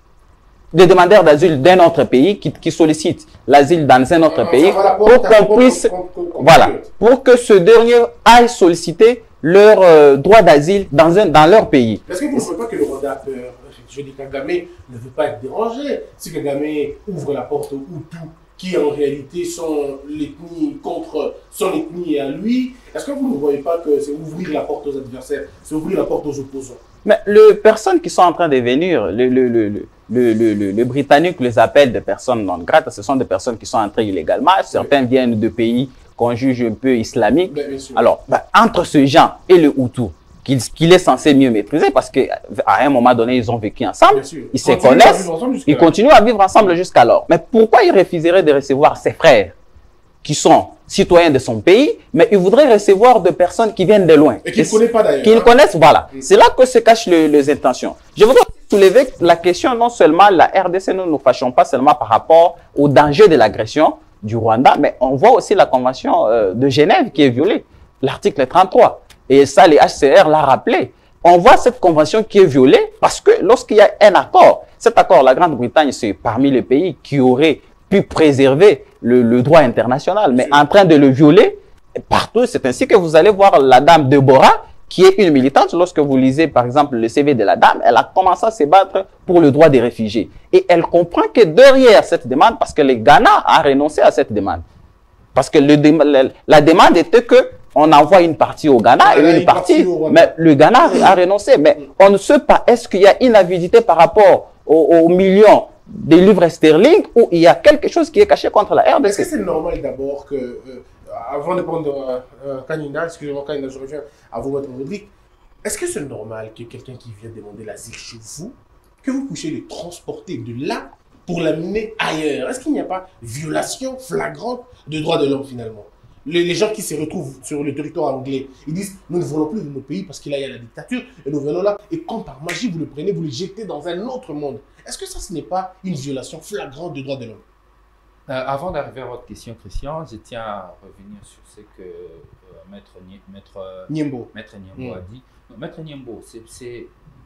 le demandeur d'asile d'un autre pays qui, qui sollicite l'asile dans un autre pays, pour qu'on puisse, voilà, pour que ce dernier aille solliciter leur euh, droit d'asile dans, un, dans leur pays. Est-ce que vous ne trouvez pas que le Rwanda a peur? Je dis Kagame ne veut pas être dérangé. Si Kagame ouvre la porte aux Hutus, qui en réalité sont l'ethnie contre son ethnie et à lui, est-ce que vous ne voyez pas que c'est ouvrir la porte aux adversaires, c'est ouvrir la porte aux opposants? Mais les personnes qui sont en train de venir, le, le, le, le, le, le, le, le Britannique les appelle des personnes non grates, ce sont des personnes qui sont entrées illégalement. Certains oui. viennent de pays qu'on juge un peu islamiques. Alors, bah, entre ce genre et le Hutu, qu'il qu'il est censé mieux maîtriser parce qu'à un moment donné, ils ont vécu ensemble, ils se connaissent, ils continuent à vivre ensemble jusqu'alors. Mais pourquoi il refuserait de recevoir ses frères qui sont citoyens de son pays, mais il voudrait recevoir des personnes qui viennent de loin? Et qu'ils ne connaissent pas d'ailleurs. Qu'ils connaissent, voilà. Mm. C'est là que se cachent le, les intentions. Je voudrais soulever la question, non seulement la R D C, nous ne nous fâchons pas seulement par rapport au danger de l'agression du Rwanda, mais on voit aussi la Convention euh, de Genève qui est violée, l'article trente-trois. Et ça, les H C R l'a rappelé. On voit cette convention qui est violée parce que lorsqu'il y a un accord, cet accord, la Grande-Bretagne, c'est parmi les pays qui auraient pu préserver le, le droit international, mais en train de le violer partout. C'est ainsi que vous allez voir la dame Deborah, qui est une militante. Lorsque vous lisez, par exemple, le C V de la dame, elle a commencé à se battre pour le droit des réfugiés. Et elle comprend que derrière cette demande, parce que le Ghana a renoncé à cette demande, parce que le, la, la demande était que on envoie une partie au Ghana et une, une partie, partie mais le Ghana a renoncé. Mais on ne sait pas, est-ce qu'il y a une avidité par rapport aux, aux millions de livres sterling ou il y a quelque chose qui est caché contre la R D C? Est-ce que c'est normal d'abord que, euh, avant de prendre euh, euh, Kanina, excusez-moi Kanina, je reviens à vous, votre rubrique, est-ce que c'est normal que quelqu'un qui vient demander l'asile chez vous, que vous puissiez le transporter de là pour l'amener ailleurs? Est-ce qu'il n'y a pas violation flagrante de droits de l'homme finalement? Les, les gens qui se retrouvent sur le territoire anglais, ils disent nous ne voulons plus de notre pays parce qu'il y a la dictature et nous venons là. Et quand par magie vous le prenez, vous le jetez dans un autre monde. Est-ce que ça, ce n'est pas une violation flagrante des droits de l'homme? euh, Avant d'arriver à votre question, Christian, je tiens à revenir sur ce que euh, Maître, Maître, Niembo, Maître Niembo mmh. a dit. Non, Maître Niembo, c'est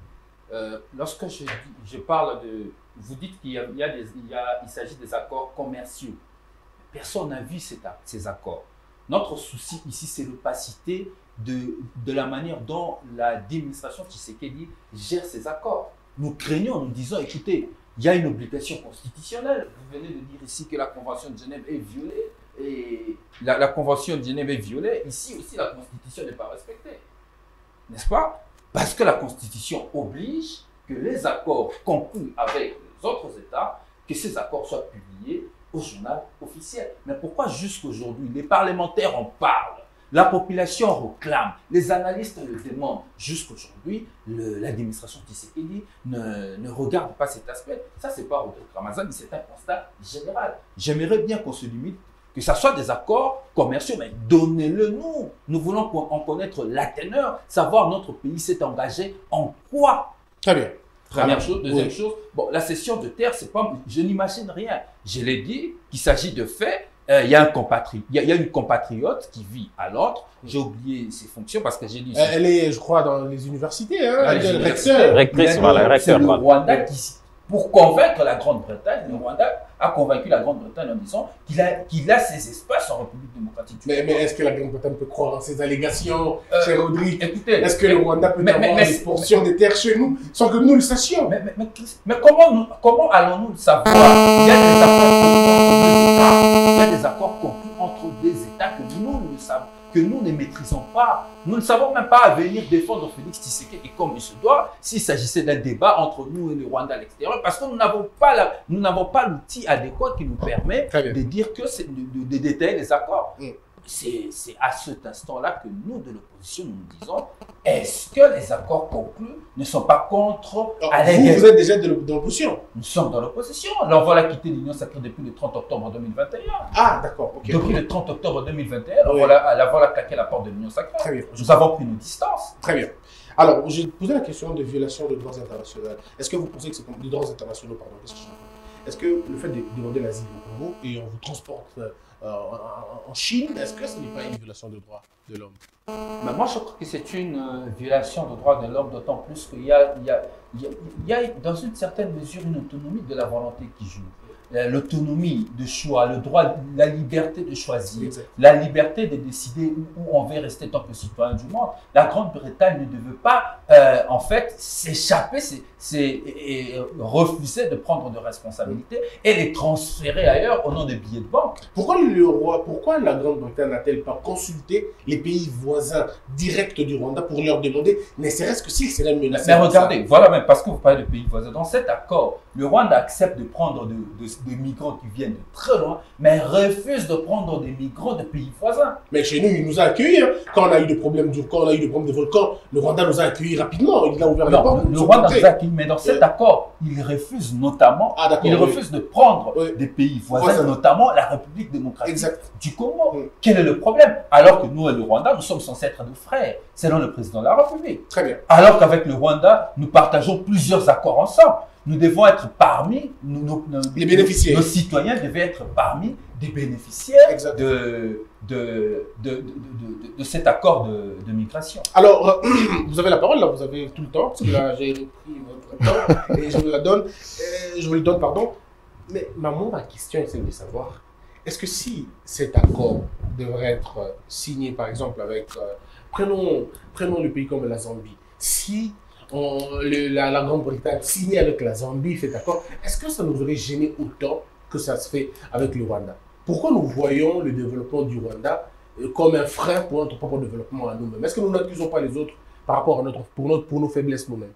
euh, lorsque je, dis, je parle de... Vous dites qu'il y a, il y a des, il y a, il s'agit des accords commerciaux. Personne n'a vu cet, ces accords. Notre souci ici, c'est l'opacité de, de la manière dont l'administration Tshisekedi gère ces accords. Nous craignons, nous disons, écoutez, il y a une obligation constitutionnelle. Vous venez de dire ici que la Convention de Genève est violée. Et la, la Convention de Genève est violée. Ici aussi, la Constitution n'est pas respectée. N'est-ce pas? Parce que la Constitution oblige que les accords conclus avec les autres États, que ces accords soient publiés au journal officiel. Mais pourquoi jusqu'aujourd'hui, les parlementaires en parlent, la population réclame, les analystes le demandent. Jusqu'aujourd'hui, l'administration Tshisekedi ne, ne regarde pas cet aspect. Ça, c'est pas Rodrigue Ramazani, c'est un constat général. J'aimerais bien qu'on se limite, que ce soit des accords commerciaux, mais donnez-le nous. Nous voulons en connaître la teneur, savoir notre pays s'est engagé en quoi. Très bien. Première chose. Deuxième oui. chose, bon, la cession de terre, c'est pas, je n'imagine rien. Je l'ai dit, qu'il s'agit de faits. Euh, il y a un compatri, il y a, il y a une compatriote qui vit à Londres. J'ai oublié ses fonctions parce que j'ai dit. Elle est, je crois, dans les universités. Hein, ah, elle est recteur. Rectrice, voilà, recteur. C'est le Rwanda qui, pour convaincre la Grande-Bretagne, le Rwanda a convaincu la Grande-Bretagne en disant qu'il a, qu'il a ses espaces en République démocratique. Mais, mais est-ce que la Grande-Bretagne peut croire en ces allégations, euh, cher Rodrigue? Écoutez, est-ce que le Rwanda peut mais, avoir mais, des portions des terres chez nous sans que nous le sachions? Mais, mais, mais, mais comment, nous, comment allons-nous le savoir? Il y a des accords conclus entre des États. Il y a des accords conclus entre des États que nous ne savons, que nous ne maîtrisons pas. Nous ne savons même pas à venir défendre Félix Tshisekedi comme il se doit s'il s'agissait d'un débat entre nous et le Rwanda à l'extérieur, parce que nous n'avons pas la, nous n'avons pas l'outil adéquat qui nous permet de dire que c'est de, de, de détailler les accords. Mm. C'est à cet instant-là que nous, de l'opposition, nous nous disons, est-ce que les accords conclus ne sont pas contre... Alors, vous, vous êtes déjà de l'opposition? Nous sommes dans l'opposition. L'envol a quitté l'Union sacrée depuis le trente octobre deux mille vingt et un. Ah, d'accord. Okay, depuis okay. le trente octobre deux mille vingt et un, l'envol a, a claqué la porte de l'Union sacrée. Très bien. Nous avons pris nos distances. Très bien. Alors, j'ai posé la question de violation de droits internationaux. Est-ce que vous pensez que c'est des droits internationaux, pardon, qu'est-ce que je Est-ce que le fait de demander l'asile au Congo et on vous transporte euh, en, en Chine, est-ce que ce n'est pas une violation de droits de l'homme? Mais moi, je crois que c'est une euh, violation de droits de l'homme, d'autant plus qu'il y a, il y, a, il y, a, il y a, dans une certaine mesure, une autonomie de la volonté qui joue. L'autonomie de choix, le droit, la liberté de choisir, exact. La liberté de décider où, où on veut rester tant que citoyen du monde. La Grande-Bretagne ne devait pas, euh, en fait, s'échapper, c'est et, et refuser de prendre de responsabilités et les transférer ailleurs au nom des billets de banque. Pourquoi le roi, pourquoi la Grande-Bretagne n'a-t-elle pas consulté les pays voisins directs du Rwanda pour leur demander, ne serait-ce que s'ils seraient menacés? Mais regardez, voilà même parce que vous parlez de pays voisins. Dans cet accord, le Rwanda accepte de prendre de, de des migrants qui viennent de très loin, mais refuse de prendre des migrants de pays voisins. Mais chez nous, il nous a accueillis. Hein. Quand on a eu des problèmes du, quand on a eu des problèmes de volcan, le Rwanda nous a accueillis rapidement. Il a ouvert non, les portes. Le, le Rwanda nous a accueillis, mais dans cet euh... accord, il refuse notamment, ah, il oui. refuse de prendre oui. des pays voisins, voisins, notamment la République démocratique exact. du Congo. Oui. Quel est le problème? Alors que nous et le Rwanda, nous sommes censés être nos frères, selon le président de la République. Très bien. Alors qu'avec le Rwanda, nous partageons plusieurs accords ensemble. Nous devons être parmi, nous, nos, nos, les bénéficiaires. Nos citoyens devaient être parmi des bénéficiaires de, de, de, de, de, de, de cet accord de, de migration. Alors, euh, vous avez la parole, là, vous avez tout le temps, parce que là, j'ai repris votre temps, et je vous la donne, euh, je vous le donne, pardon. Mais maman, ma question, c'est de savoir, est-ce que si cet accord devrait être signé, par exemple, avec, euh, prenons, prenons le pays comme la Zambie, si On, le, la, la Grande-Bretagne signée avec la Zambie cet accord, est-ce que ça nous aurait gêné autant que ça se fait avec le Rwanda? Pourquoi nous voyons le développement du Rwanda comme un frein pour notre propre développement à nous-mêmes? Est-ce que nous n'accusons pas les autres par rapport à notre, pour, notre, pour nos faiblesses nous-mêmes?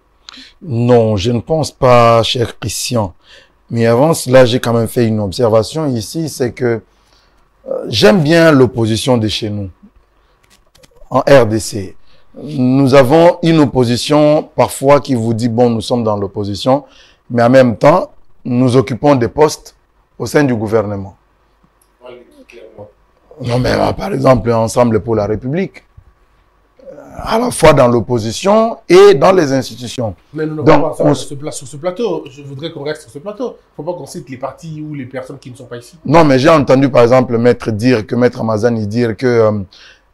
Non, je ne pense pas, cher Christian. Mais avant cela, j'ai quand même fait une observation ici, c'est que euh, j'aime bien l'opposition de chez nous, en R D C. Nous avons une opposition parfois qui vous dit, bon, nous sommes dans l'opposition, mais en même temps, nous occupons des postes au sein du gouvernement. Non, mais par exemple, Ensemble pour la République, à la fois dans l'opposition et dans les institutions. Mais nous ne pouvons pas on... sur, ce sur ce plateau. Je voudrais qu'on reste sur ce plateau. Il ne faut pas qu'on cite les partis ou les personnes qui ne sont pas ici. Non, mais j'ai entendu par exemple Maître dire que Maître Ramazani dire que... Euh,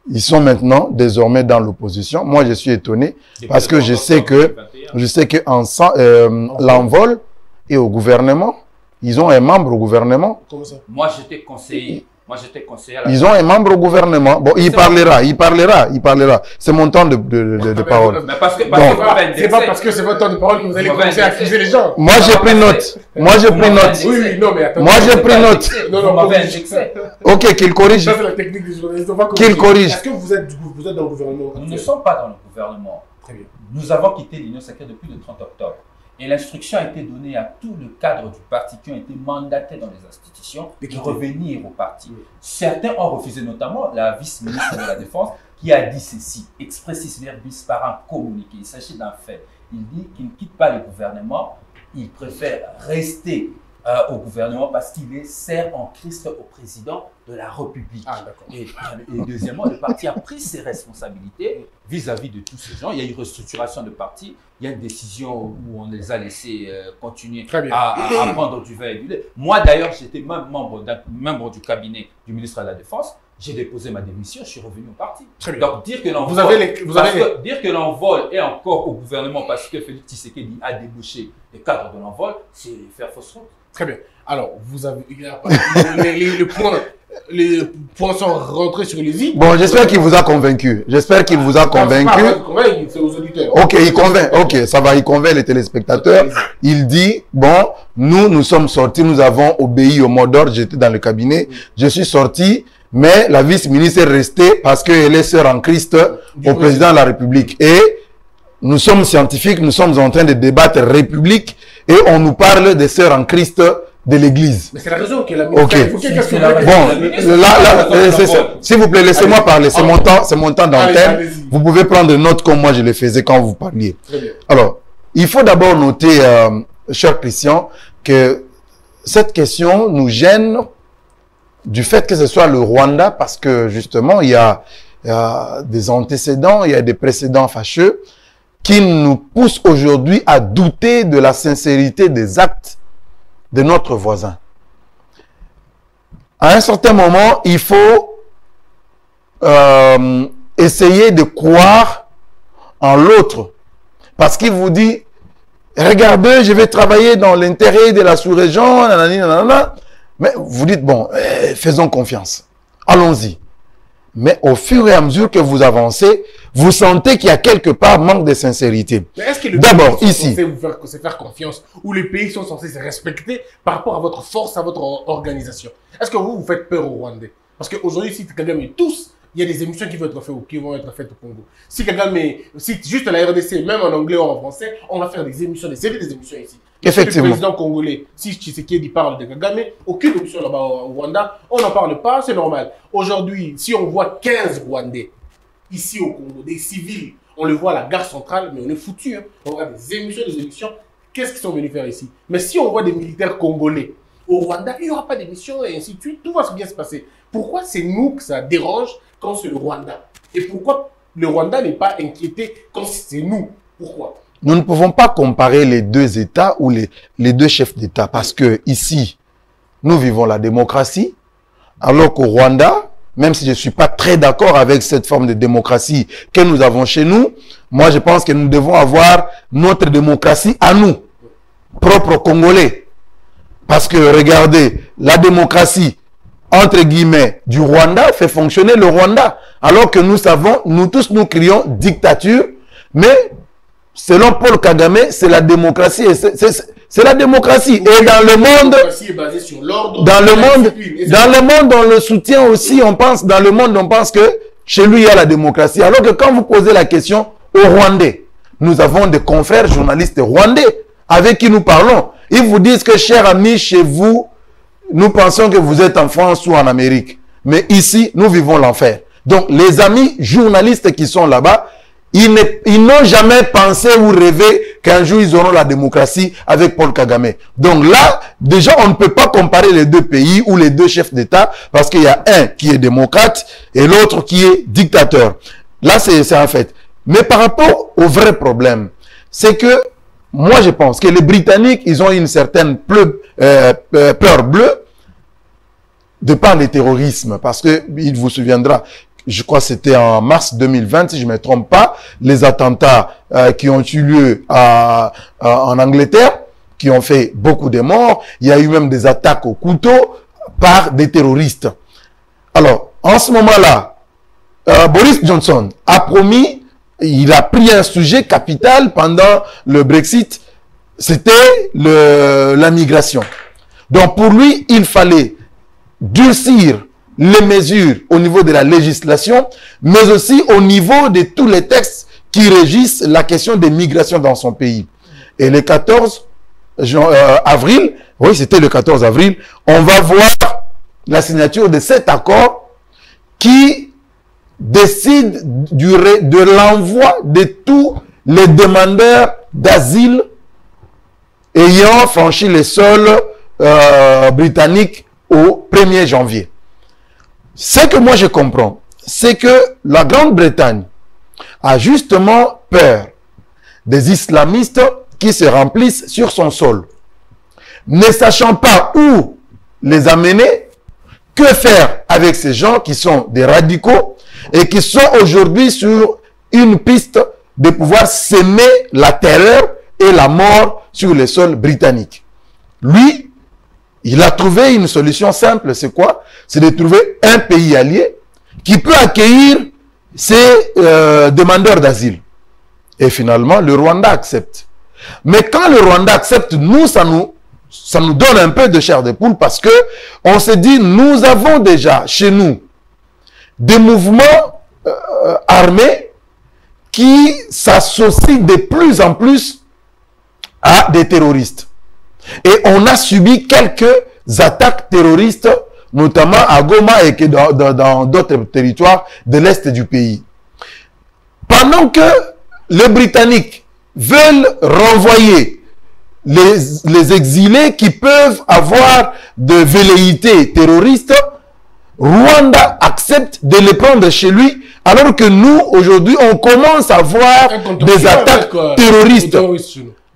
Ils sont maintenant désormais dans l'opposition. Moi, je suis étonné parce que je sais que je sais que en, euh, l'envol est au gouvernement. Ils ont un membre au gouvernement. Comment ça? Moi, j'étais conseiller. Moi, j'étais conseiller à la... Ils ont un membre au gouvernement. Bon, il parlera, il parlera, il parlera. C'est mon temps de, de, de, de parole. Mais parce que, Donc, parce c'est pas parce que c'est votre temps de parole que vous allez commencer à accuser les gens. Moi, j'ai pris note. Moi, j'ai pris note. Oui, oui, non, mais attends. Moi, j'ai pris note. Non, non, mauvais corrige. excès. Ok, qu'il corrige. Ça, c'est la technique des journalistes. On va Qu'il corrige. Est-ce que vous êtes, du coup, vous êtes dans le gouvernement? Nous ne sommes pas dans le gouvernement. Très bien. Nous avons quitté l'Union sacrée depuis le trente octobre. Et l'instruction a été donnée à tout le cadre du parti qui ont été mandatés dans les institutions de revenir au parti. Oui. Certains ont refusé, notamment la vice-ministre de la Défense, qui a dit ceci, expressis verbis par un communiqué. Il s'agit d'un fait. Il dit qu'il ne quitte pas le gouvernement, il préfère rester euh, au gouvernement parce qu'il est sert en Christ au président de la République. Ah, d'accord. Et, et deuxièmement, le parti a pris ses responsabilités vis-à-vis de tous ces gens. Il y a eu restructuration de parti, il y a une décision où on les a laissés euh, continuer à, à, à prendre du vin et du lait. Moi d'ailleurs, j'étais même membre, membre du cabinet du ministre de la Défense. J'ai déposé ma démission, je suis revenu au parti. Très bien. Donc dire que l'envol, vous avez les, vous avez que, dire que l'envol est encore au gouvernement parce que Félix Tshisekedi a débauché les cadres de l'envol, c'est faire fausse route. Très bien. Alors, vous avez les, les, les points, les points sont rentrés sur les i. Bon, j'espère qu'il vous a convaincu. J'espère qu'il vous a convaincu. C'est aux auditeurs. Ok, il convainc. Ok, ça va, il convainc les téléspectateurs. Il dit, bon, nous, nous sommes sortis, nous avons obéi au mot d'ordre. J'étais dans le cabinet, je suis sorti. Mais la vice-ministre est restée parce qu'elle est sœur en Christ au président de la République. Et nous sommes scientifiques, nous sommes en train de débattre République et on nous parle des sœurs en Christ de l'Église. Mais c'est la raison que la Ok. Bon, là, là, c'est ça. S'il vous plaît, laissez-moi parler. C'est mon temps, c'est mon temps d'antenne. Vous pouvez prendre note comme moi je le faisais quand vous parliez. Alors, il faut d'abord noter, euh, cher Christian, que cette question nous gêne du fait que ce soit le Rwanda, parce que justement, il y a, il y a des antécédents, il y a des précédents fâcheux qui nous poussent aujourd'hui à douter de la sincérité des actes de notre voisin. À un certain moment, il faut euh, essayer de croire en l'autre. Parce qu'il vous dit, regardez, je vais travailler dans l'intérêt de la sous-région, nanani, nanana. Mais vous dites, bon, euh, faisons confiance. Allons-y. Mais au fur et à mesure que vous avancez, vous sentez qu'il y a quelque part manque de sincérité. D'abord, ici. Vous faire, se faire confiance, où les pays sont censés se respecter par rapport à votre force, à votre organisation. Est-ce que vous, vous faites peur aux Rwandais? Parce qu'aujourd'hui, si Kagame est tous, il y a des émissions qui vont être faites, qui vont être faites au Congo. Si Kagame cite juste la R D C, même en anglais ou en français, on va faire des émissions, des séries des émissions ici. Effectivement. Le président congolais, si Tshisekedi parle de Kagame, aucune émission là-bas au Rwanda, on n'en parle pas, c'est normal. Aujourd'hui, si on voit quinze Rwandais ici au Congo, des civils, on le voit à la gare centrale, mais on est foutu. Hein. On voit des émissions, des émissions. Qu'est-ce qu'ils sont venus faire ici? Mais si on voit des militaires congolais au Rwanda, il n'y aura pas d'émission et ainsi de suite. Tout va bien se passer. Pourquoi c'est nous que ça dérange quand c'est le Rwanda? Et pourquoi le Rwanda n'est pas inquiété quand c'est nous? Pourquoi? Nous ne pouvons pas comparer les deux États ou les, les deux chefs d'État parce que ici, nous vivons la démocratie, alors qu'au Rwanda, même si je ne suis pas très d'accord avec cette forme de démocratie que nous avons chez nous, moi je pense que nous devons avoir notre démocratie à nous, propre Congolais. Parce que regardez, la démocratie, entre guillemets, du Rwanda fait fonctionner le Rwanda. Alors que nous savons, nous tous nous crions dictature, mais selon Paul Kagame, c'est la démocratie. C'est la démocratie. Et dans le monde, dans le monde, dans le monde, on le soutient aussi. On pense, dans le monde, on pense que chez lui, il y a la démocratie. Alors que quand vous posez la question aux Rwandais, nous avons des confrères journalistes rwandais avec qui nous parlons. Ils vous disent que, chers amis, chez vous, nous pensons que vous êtes en France ou en Amérique. Mais ici, nous vivons l'enfer. Donc, les amis journalistes qui sont là-bas, ils n'ont jamais pensé ou rêvé qu'un jour, ils auront la démocratie avec Paul Kagame. Donc là, déjà, on ne peut pas comparer les deux pays ou les deux chefs d'État parce qu'il y a un qui est démocrate et l'autre qui est dictateur. Là, c'est un fait. Mais par rapport au vrai problème, c'est que moi, je pense que les Britanniques, ils ont une certaine pleu, euh, peur bleue de par le terrorisme. Parce que il vous souviendra je crois que c'était en mars deux mille vingt, si je ne me trompe pas, les attentats euh, qui ont eu lieu à, à, en Angleterre, qui ont fait beaucoup de morts. Il y a eu même des attaques au couteau par des terroristes. Alors, en ce moment-là, euh, Boris Johnson a promis, il a pris un sujet capital pendant le Brexit, c'était la migration. Donc, pour lui, il fallait durcir les mesures au niveau de la législation, mais aussi au niveau de tous les textes qui régissent la question des migrations dans son pays. Et le quatorze avril, oui, c'était le quatorze avril, on va voir la signature de cet accord qui décide du, de l'envoi de tous les demandeurs d'asile ayant franchi les sols euh, britanniques au premier janvier. Ce que moi je comprends, c'est que la Grande-Bretagne a justement peur des islamistes qui se remplissent sur son sol. Ne sachant pas où les amener, que faire avec ces gens qui sont des radicaux et qui sont aujourd'hui sur une piste de pouvoir s'aimer la terreur et la mort sur les sols britanniques. Lui, il a trouvé une solution simple, c'est quoi? C'est de trouver un pays allié qui peut accueillir ces euh, demandeurs d'asile. Et finalement, le Rwanda accepte. Mais quand le Rwanda accepte, nous, ça nous, ça nous donne un peu de chair de poule parce que on se dit, nous avons déjà chez nous des mouvements euh, armés qui s'associent de plus en plus à des terroristes. Et on a subi quelques attaques terroristes, notamment à Goma et que dans d'autres territoires de l'Est du pays. Pendant que les Britanniques veulent renvoyer les, les exilés qui peuvent avoir de velléités terroristes, Rwanda accepte de les prendre chez lui, alors que nous, aujourd'hui, on commence à voir des attaques avec, terroristes. terroristes.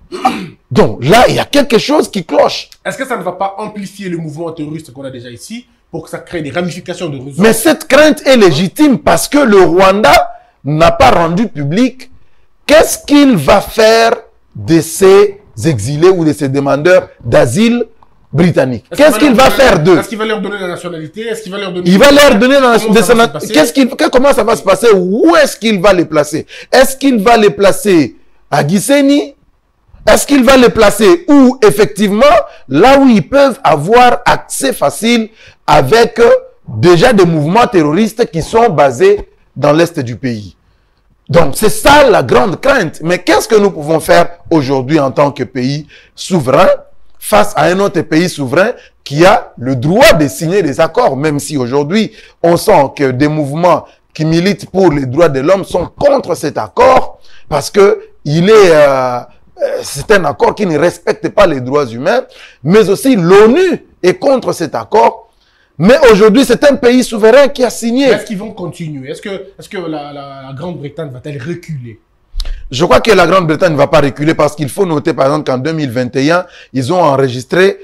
Donc là, il y a quelque chose qui cloche. Est-ce que ça ne va pas amplifier le mouvement terroriste qu'on a déjà ici pour que ça crée des ramifications de réseau? Mais cette crainte est légitime parce que le Rwanda n'a pas rendu public qu'est-ce qu'il va faire de ces exilés ou de ces demandeurs d'asile britanniques. Qu'est-ce qu'il va faire d'eux? Est-ce qu'il va leur donner la nationalité? Est-ce qu'il va leur donner... Il va leur donner la nationalité. Qu'est-ce qu'il, comment ça va se passer? Où est-ce qu'il va les placer? Est-ce qu'il va les placer à Gisenyi? Est-ce qu'il va les placer où, effectivement, là où ils peuvent avoir accès facile avec euh, déjà des mouvements terroristes qui sont basés dans l'Est du pays? Donc, c'est ça la grande crainte. Mais qu'est-ce que nous pouvons faire aujourd'hui en tant que pays souverain face à un autre pays souverain qui a le droit de signer des accords, même si aujourd'hui, on sent que des mouvements qui militent pour les droits de l'homme sont contre cet accord parce que il est... Euh, c'est un accord qui ne respecte pas les droits humains, mais aussi l'ONU est contre cet accord. Mais aujourd'hui, c'est un pays souverain qui a signé. Est-ce qu'ils vont continuer? Est-ce que, est-ce que la, la, la Grande-Bretagne va-t-elle reculer? Je crois que la Grande-Bretagne ne va pas reculer parce qu'il faut noter, par exemple, qu'en deux mille vingt et un, ils ont enregistré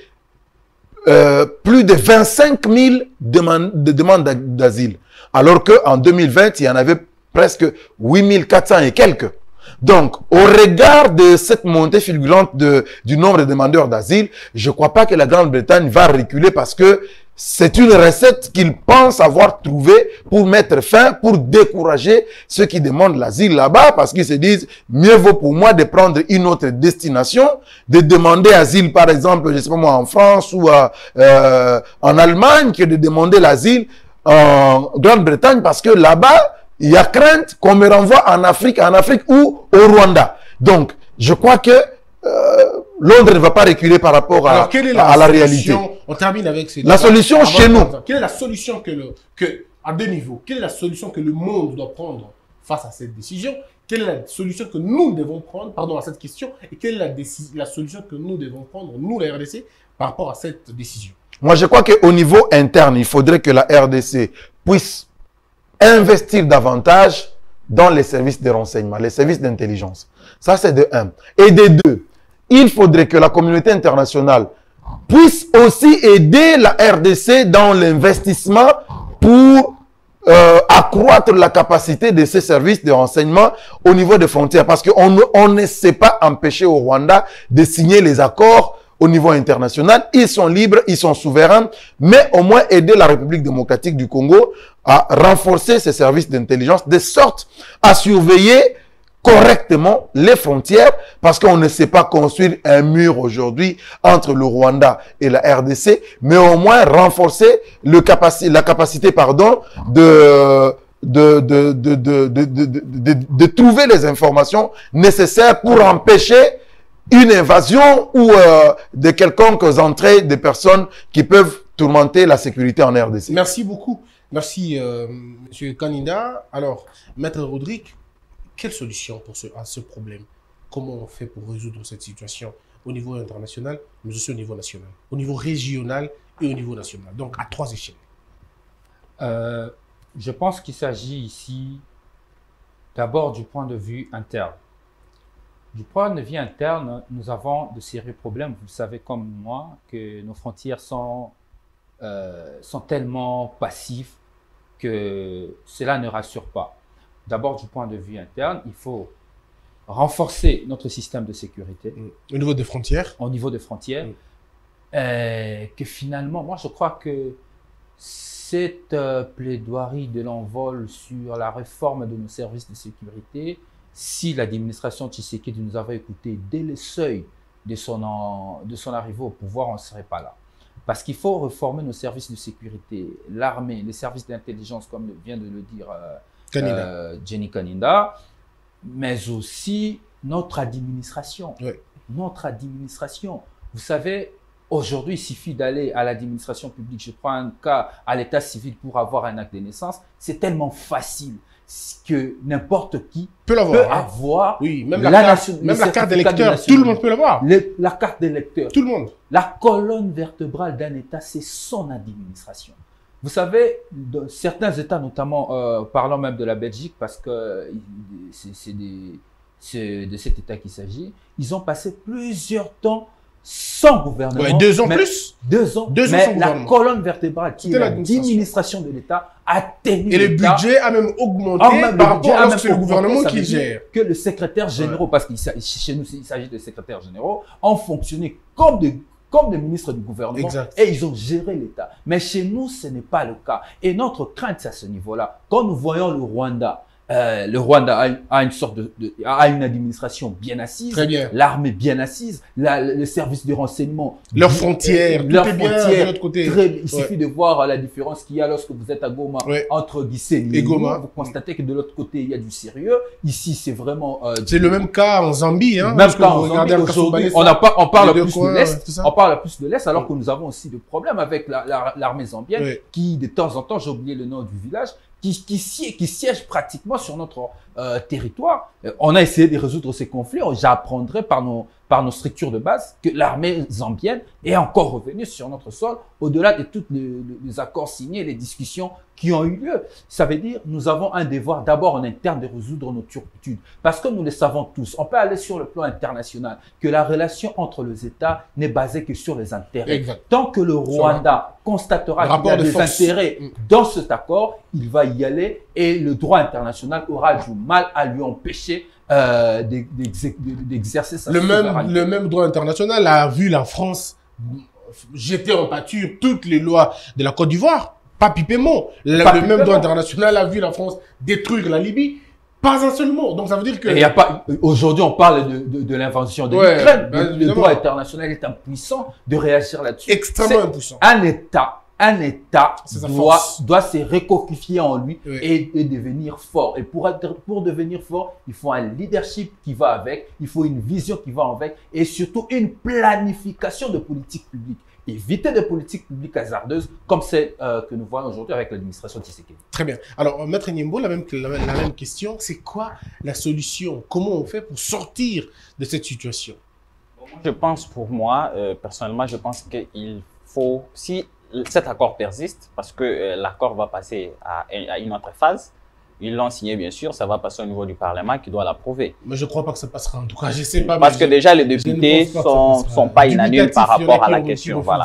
euh, plus de vingt-cinq mille demandes, de demandes d'asile. Alors qu'en deux mille vingt, il y en avait presque huit mille quatre cents et quelques. Donc, au regard de cette montée fulgurante de, du nombre de demandeurs d'asile, je ne crois pas que la Grande-Bretagne va reculer parce que c'est une recette qu'ils pensent avoir trouvée pour mettre fin, pour décourager ceux qui demandent l'asile là-bas parce qu'ils se disent, mieux vaut pour moi de prendre une autre destination, de demander asile par exemple, je sais pas moi, en France ou à, euh, en Allemagne que de demander l'asile en Grande-Bretagne parce que là-bas, il y a crainte qu'on me renvoie en Afrique, en Afrique ou au Rwanda. Donc, je crois que euh, Londres ne va pas reculer par rapport à, Alors, quelle est la, à la solution? réalité. On termine avec ces... La solution chez nous. Quelle est la solution que le... Que, à deux niveaux, quelle est la solution que le monde doit prendre face à cette décision? Quelle est la solution que nous devons prendre, pardon, à cette question? Et quelle est la, la solution que nous devons prendre, nous, la R D C, par rapport à cette décision? Moi, je crois qu'au niveau interne, il faudrait que la R D C puisse investir davantage dans les services de renseignement, les services d'intelligence. Ça, c'est de un. Et de deux, il faudrait que la communauté internationale puisse aussi aider la R D C dans l'investissement pour euh, accompagner accroître la capacité de ces services de renseignement au niveau des frontières. Parce qu'on ne, on ne sait pas empêcher au Rwanda de signer les accords au niveau international. Ils sont libres, ils sont souverains, mais au moins aider la République démocratique du Congo à renforcer ses services d'intelligence de sorte à surveiller correctement les frontières, parce qu'on ne sait pas construire un mur aujourd'hui entre le Rwanda et la R D C, mais au moins renforcer le capaci la capacité pardon, de, de, de, de, de, de, de, de, de, de trouver les informations nécessaires pour empêcher une invasion ou euh, de quelconques entrées de personnes qui peuvent tourmenter la sécurité en R D C. Merci beaucoup. Merci, euh, M. Kaninda. Alors, Maître Rodrigue, quelle solution pour ce, à ce problème? Comment on fait pour résoudre cette situation au niveau international, mais aussi au niveau national, au niveau régional et au niveau national, donc à trois échelles? euh, Je pense qu'il s'agit ici d'abord du point de vue interne. Du point de vue interne, nous avons de sérieux problèmes. Vous le savez comme moi que nos frontières sont, euh, sont tellement passives que cela ne rassure pas. D'abord, du point de vue interne, il faut renforcer notre système de sécurité. Au niveau des frontières. Au niveau des frontières. Mm. Euh, que finalement, moi, je crois que cette euh, plaidoirie de l'envol sur la réforme de nos services de sécurité, si l'administration Tshisekedi nous avait écoutés dès le seuil de son, en, de son arrivée au pouvoir, on ne serait pas là. Parce qu'il faut réformer nos services de sécurité, l'armée, les services d'intelligence, comme vient de le dire euh, Kaninda. Euh, Jenny Kaninda, mais aussi notre administration. Oui. Notre administration. Vous savez, aujourd'hui, il suffit d'aller à l'administration publique. Je prends un cas à l'état civil pour avoir un acte de naissance. C'est tellement facile que n'importe qui peut l'avoir. peut hein. avoir. Oui, même la, la carte, nation, même la carte d'électeur, tout le monde peut l'avoir. La carte d'électeur. Tout le monde. La colonne vertébrale d'un État, c'est son administration. Vous savez, dans certains États, notamment, euh, parlant même de la Belgique, parce que c'est de cet État qu'il s'agit, ils ont passé plusieurs temps sans gouvernement. Ouais, deux ans plus. Deux ans. Deux ans mais sans la gouvernement. colonne vertébrale, qui est l'administration de l'État, a tenu Et le budget a même augmenté Ah, même par le rapport budget a à même lorsque le augmenté, gouvernement ça qui veut dire gère. que le secrétaire généraux, parce que chez nous, il s'agit de secrétaires généraux, ont fonctionné comme des comme des ministres du gouvernement, exact. Et ils ont géré l'État. Mais chez nous, ce n'est pas le cas. Et notre crainte, c'est à ce niveau-là. Quand nous voyons le Rwanda, euh, le Rwanda a, a une sorte de, de, a une administration bien assise, l'armée bien assise, la, le service de renseignement, leurs frontières, leurs tout est bien frontières, de l'autre côté. Très, il ouais. suffit de voir la différence qu'il y a lorsque vous êtes à Goma, ouais. entre Gisenyi et Goma. Vous constatez que de l'autre côté, il y a du sérieux. Ici, c'est vraiment... Euh, c'est le même cas en Zambie. Hein, même cas en Zambie. Aujourd'hui, on, on parle plus coins, de l'Est, ouais, on parle plus de l'Est, alors ouais. que nous avons aussi des problèmes avec l'armée la, la, zambienne, ouais. qui, de temps en temps, j'ai oublié le nom du village, qui, qui, siège, qui siège pratiquement sur notre euh, territoire. Euh, on a essayé de résoudre ces conflits. J'apprendrai par nos, par nos structures de base que l'armée zambienne est encore revenue sur notre sol, au-delà de tous les, les accords signés, les discussions qui ont eu lieu. Ça veut dire nous avons un devoir d'abord en interne de résoudre nos turpitudes. Parce que nous le savons tous, on peut aller sur le plan international, que la relation entre les États n'est basée que sur les intérêts. Exact. Tant que le Rwanda constatera qu'il y a de des force. intérêts dans cet accord, il va y aller et le droit international aura du mal à lui empêcher euh, d'exercer sa le même, le même droit international a vu la France jeter en pâture toutes les lois de la Côte d'Ivoire. Pas Pipémon. Le, le même droit international a vu la France détruire la Libye. Pas un seul mot. Donc ça veut dire que... Il y a pas. Aujourd'hui, on parle de, de, de l'invention de ouais, l'Ukraine. Ben, le droit international est impuissant de réagir là-dessus. Extrêmement impuissant. Un État, un État doit, doit, doit se recoquifier en lui oui. et, et devenir fort. Et pour, être, pour devenir fort, il faut un leadership qui va avec, il faut une vision qui va avec et surtout une planification de politique publique. Éviter des politiques publiques hasardeuses comme celle euh, que nous voyons aujourd'hui avec l'administration Tshisekedi. Très bien. Alors, Maître Niembo, la même, la, même, la même question, c'est quoi la solution? Comment on fait pour sortir de cette situation? Je pense pour moi, euh, personnellement, je pense qu'il faut, si cet accord persiste, parce que euh, l'accord va passer à, à une autre phase, ils l'ont signé, bien sûr, ça va passer au niveau du Parlement qui doit l'approuver. Mais je ne crois pas que ça passera. En tout cas, je ne sais pas. Parce que déjà, les députés ne sont, sont pas unanimes par rapport à la question. Voilà.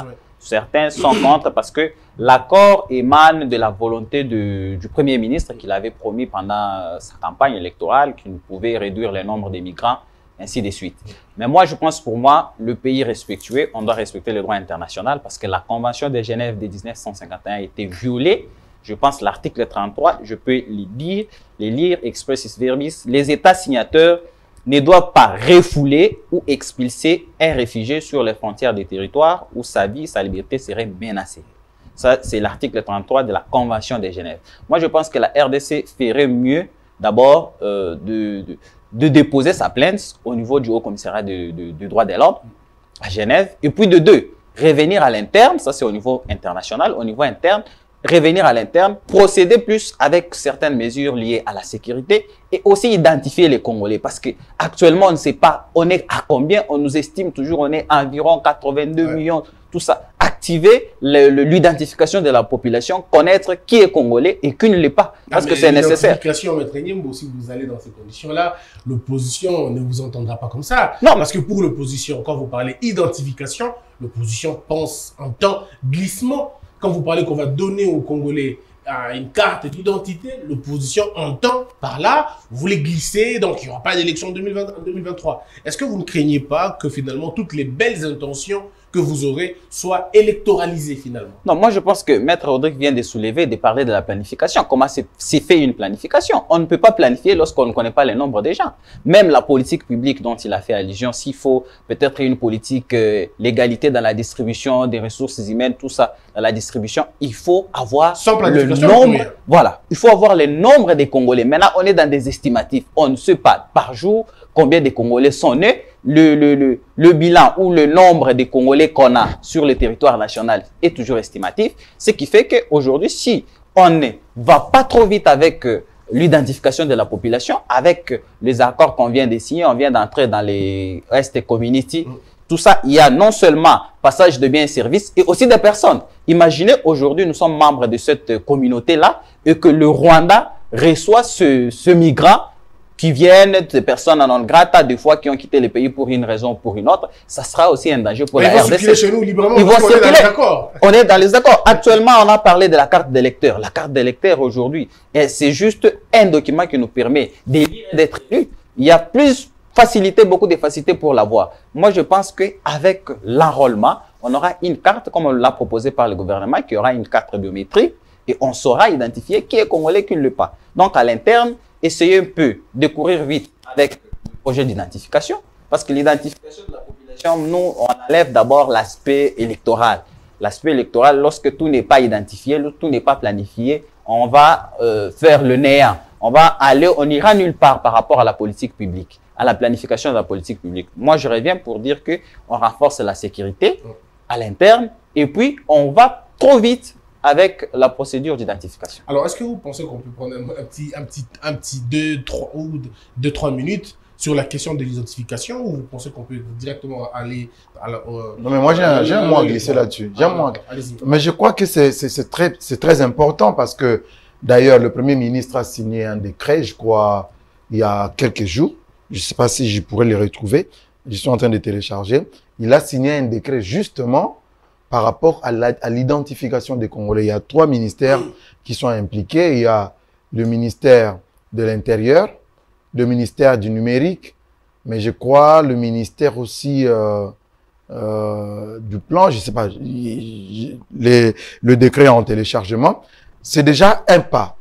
certains sont contre parce que l'accord émane de la volonté de, du Premier ministre qu'il avait promis pendant sa campagne électorale qu'il pouvait réduire le nombre des migrants, ainsi de suite. Mais moi, je pense pour moi, le pays respectueux, on doit respecter le droit international parce que la Convention de Genève de mille neuf cent cinquante et un a été violée. Je pense l'article trente-trois, je peux les dire, les lire expressis verbis. Les États signataires ne doivent pas refouler ou expulser un réfugié sur les frontières des territoires où sa vie, sa liberté seraient menacées. Ça, c'est l'article trente-trois de la Convention de Genève. Moi, je pense que la R D C ferait mieux d'abord euh, de, de, de déposer sa plainte au niveau du Haut Commissariat de, de, du droit de l'homme à Genève. Et puis de deux, revenir à l'interne, ça c'est au niveau international, au niveau interne, revenir à l'interne, procéder plus avec certaines mesures liées à la sécurité et aussi identifier les Congolais parce que actuellement on ne sait pas on est à combien, on nous estime toujours on est environ quatre-vingt-deux ouais. millions, tout ça. Activer l'identification de la population, connaître qui est Congolais et qui ne l'est pas parce ah, que c'est nécessaire. L'identification, Maître Nyembo, si vous allez dans ces conditions-là, l'opposition ne vous entendra pas comme ça. Non. Parce que pour l'opposition, quand vous parlez identification, l'opposition pense en temps glissement. Quand vous parlez qu'on va donner aux Congolais euh, une carte d'identité, l'opposition entend par là, vous voulez glisser, donc il n'y aura pas d'élection en deux mille vingt-trois. Est-ce que vous ne craignez pas que finalement toutes les belles intentions que vous aurez soient électoralisées finalement? Non, moi je pense que Maître Rodrigue vient de soulever, de parler de la planification. Comment s'est fait une planification? On ne peut pas planifier lorsqu'on ne connaît pas les nombres des gens. Même la politique publique dont il a fait allusion, s'il faut peut-être une politique euh, l'égalité dans la distribution des ressources humaines, tout ça, dans la distribution, il faut avoir Sans le nombre. Voilà, il faut avoir le nombre des Congolais. Maintenant, on est dans des estimatifs. On ne sait pas par jour combien de Congolais sont nés. Le, le, le, le bilan ou le nombre de Congolais qu'on a sur le territoire national est toujours estimatif. Ce qui fait qu'aujourd'hui, si on ne va pas trop vite avec euh, l'identification de la population, avec euh, les accords qu'on vient de signer, on vient d'entrer dans les Est Community, tout ça, il y a non seulement passage de biens et services et aussi des personnes. Imaginez aujourd'hui, nous sommes membres de cette communauté-là et que le Rwanda reçoit ce, ce migrant qui viennent, des personnes non grata, des fois qui ont quitté le pays pour une raison ou pour une autre, ça sera aussi un danger pour Mais la ils R vont D C. circuler chez nous librement, ils vont on est dans les accords. On est dans les accords. Actuellement, on a parlé de la carte d'électeur. La carte d'électeur aujourd'hui, c'est juste un document qui nous permet d'être élus. Il y a plus facilité, beaucoup de facilité pour l'avoir. Moi, je pense qu'avec l'enrôlement, on aura une carte, comme on l'a proposé par le gouvernement, qui aura une carte biométrique et on saura identifier qui est Congolais, qui ne l'est pas. Donc, à l'interne, essayez un peu de courir vite avec le projet d'identification, parce que l'identification de la population, nous, on enlève d'abord l'aspect électoral. L'aspect électoral, lorsque tout n'est pas identifié, lorsque tout n'est pas planifié, on va euh, faire le néant. On va aller, on n'ira nulle part par rapport à la politique publique, à la planification de la politique publique. Moi, je reviens pour dire que on renforce la sécurité à l'interne et puis on va trop vite avec la procédure d'identification. Alors, est-ce que vous pensez qu'on peut prendre un, un petit, un petit, un petit deux, trois ou deux, trois minutes sur la question de l'identification ou vous pensez qu'on peut directement aller à la, euh, Non, mais moi, j'ai un, j'ai un mot à glisser là-dessus. J'ai un mot à... Mais je crois que c'est, c'est, c'est très, c'est très important parce que, d'ailleurs, le Premier ministre a signé un décret, je crois, il y a quelques jours. Je ne sais pas si je pourrais le retrouver. Je suis en train de télécharger. Il a signé un décret justement par rapport à l'identification des Congolais. Il y a trois ministères qui sont impliqués. Il y a le ministère de l'Intérieur, le ministère du Numérique, mais je crois le ministère aussi euh, euh, du Plan, je ne sais pas, les, le décret en téléchargement. C'est déjà un pas.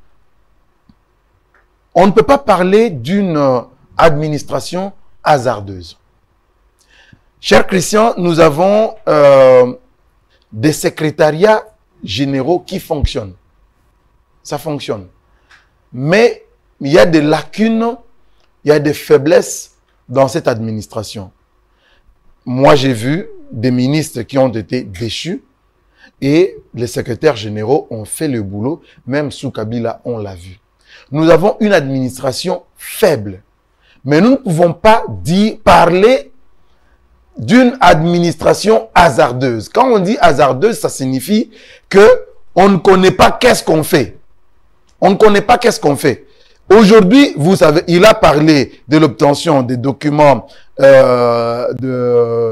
On ne peut pas parler d'une administration hasardeuse. Cher Christian, nous avons euh, des secrétariats généraux qui fonctionnent. Ça fonctionne. Mais il y a des lacunes, il y a des faiblesses dans cette administration. Moi, j'ai vu des ministres qui ont été déchus et les secrétaires généraux ont fait le boulot. Même sous Kabila, on l'a vu. Nous avons une administration faible. Mais nous ne pouvons pas dire, parler d'une administration hasardeuse. Quand on dit hasardeuse, ça signifie que on ne connaît pas qu'est-ce qu'on fait. On ne connaît pas qu'est-ce qu'on fait. Aujourd'hui, vous savez, il a parlé de l'obtention des documents euh, de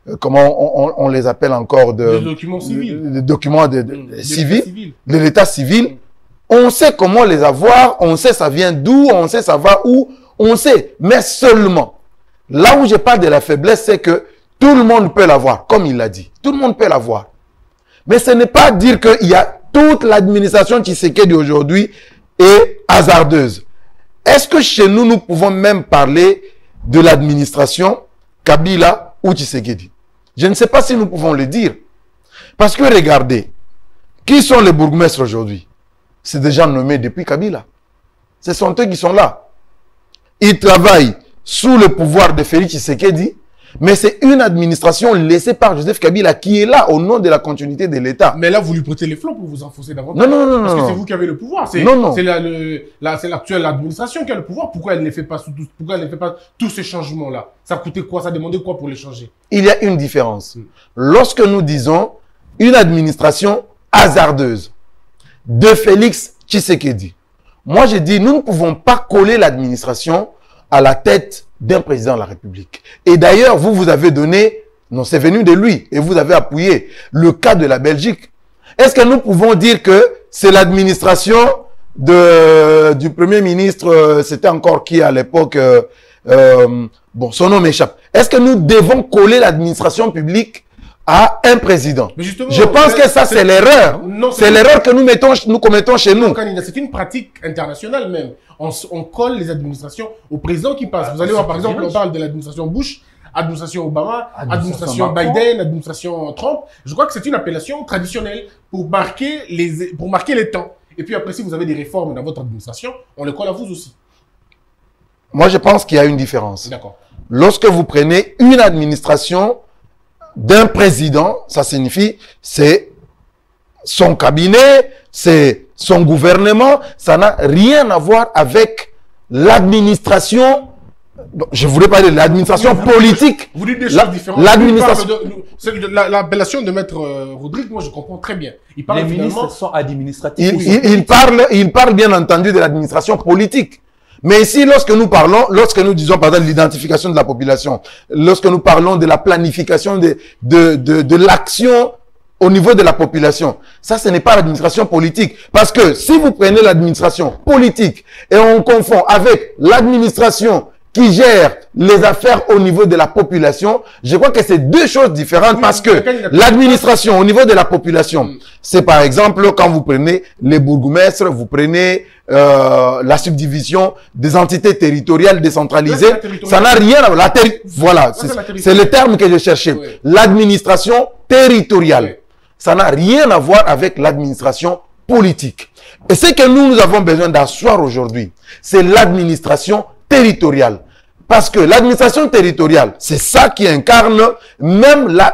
euh, comment on, on, on les appelle encore de, des documents civils, de, de documents de, de, de, de civils, civil. de l'état civil. On sait comment les avoir, on sait ça vient d'où, on sait ça va où, on sait. Mais seulement, là où je parle de la faiblesse, c'est que tout le monde peut l'avoir, comme il l'a dit. Tout le monde peut l'avoir. Mais ce n'est pas dire qu'il y a toute l'administration Tshisekedi d'aujourd'hui est hasardeuse. Est-ce que chez nous, nous pouvons même parler de l'administration Kabila ou Tshisekedi? Je ne sais pas si nous pouvons le dire. Parce que regardez, qui sont les bourgmestres aujourd'hui? C'est des gens nommés depuis Kabila. Ce sont eux qui sont là. Ils travaillent sous le pouvoir de Félix Tshisekedi, mais c'est une administration laissée par Joseph Kabila qui est là au nom de la continuité de l'État. Mais là, vous lui prêtez les flancs pour vous enfoncer davantage. Non, non, non. Parce non, que non. c'est vous qui avez le pouvoir. C'est la, le, la, l'actuelle administration qui a le pouvoir. Pourquoi elle ne fait pas, sous, pourquoi elle ne fait pas tous ces changements-là? Ça coûtait quoi? Ça demandait quoi pour les changer? Il y a une différence. Lorsque nous disons une administration hasardeuse de Félix Tshisekedi, moi je dis nous ne pouvons pas coller l'administration à la tête d'un président de la République. Et d'ailleurs, vous, vous avez donné, non, c'est venu de lui, et vous avez appuyé le cas de la Belgique. Est-ce que nous pouvons dire que c'est l'administration de du Premier ministre, euh, c'était encore qui à l'époque, euh, euh, bon, son nom m'échappe. Est-ce que nous devons coller l'administration publique à un président? Mais justement, je pense que ça, c'est l'erreur. C'est l'erreur que nous mettons, nous commettons chez nous. C'est une pratique internationale même. On, on colle les administrations au président qui passe. Vous allez voir, par exemple, on parle de l'administration Bush, administration Obama, administration, administration Biden, administration Trump. Je crois que c'est une appellation traditionnelle pour marquer les, pour marquer les temps. Et puis après, si vous avez des réformes dans votre administration, on les colle à vous aussi. Moi, je pense qu'il y a une différence. D'accord. Lorsque vous prenez une administration d'un président, ça signifie c'est son cabinet, c'est son gouvernement, ça n'a rien à voir avec l'administration. Je voulais parler de l'administration politique. Vous dites des choses différentes. L'administration. L'appellation de maître euh, Rodrigue, moi je comprends très bien. Il parle Les ministres sont administratifs. Il, il, il, parle, il parle bien entendu de l'administration politique. Mais ici, lorsque nous parlons, lorsque nous disons par exemple l'identification de la population, lorsque nous parlons de la planification de, de, de, de l'action au niveau de la population, ça, ce n'est pas l'administration politique. Parce que si vous prenez l'administration politique et on confond avec l'administration qui gère les affaires au niveau de la population, je crois que c'est deux choses différentes oui, parce que l'administration au niveau de la population, mm. c'est par exemple quand vous prenez les bourgmestres, vous prenez euh, la subdivision des entités territoriales décentralisées, ça n'a rien à voir. La terri voilà, c'est le terme que je cherchais. Oui. L'administration territoriale, oui. ça n'a rien à voir avec l'administration politique. Et ce que nous, nous avons besoin d'asseoir aujourd'hui, c'est l'administration territoriale. Parce que l'administration territoriale, c'est ça qui incarne même la,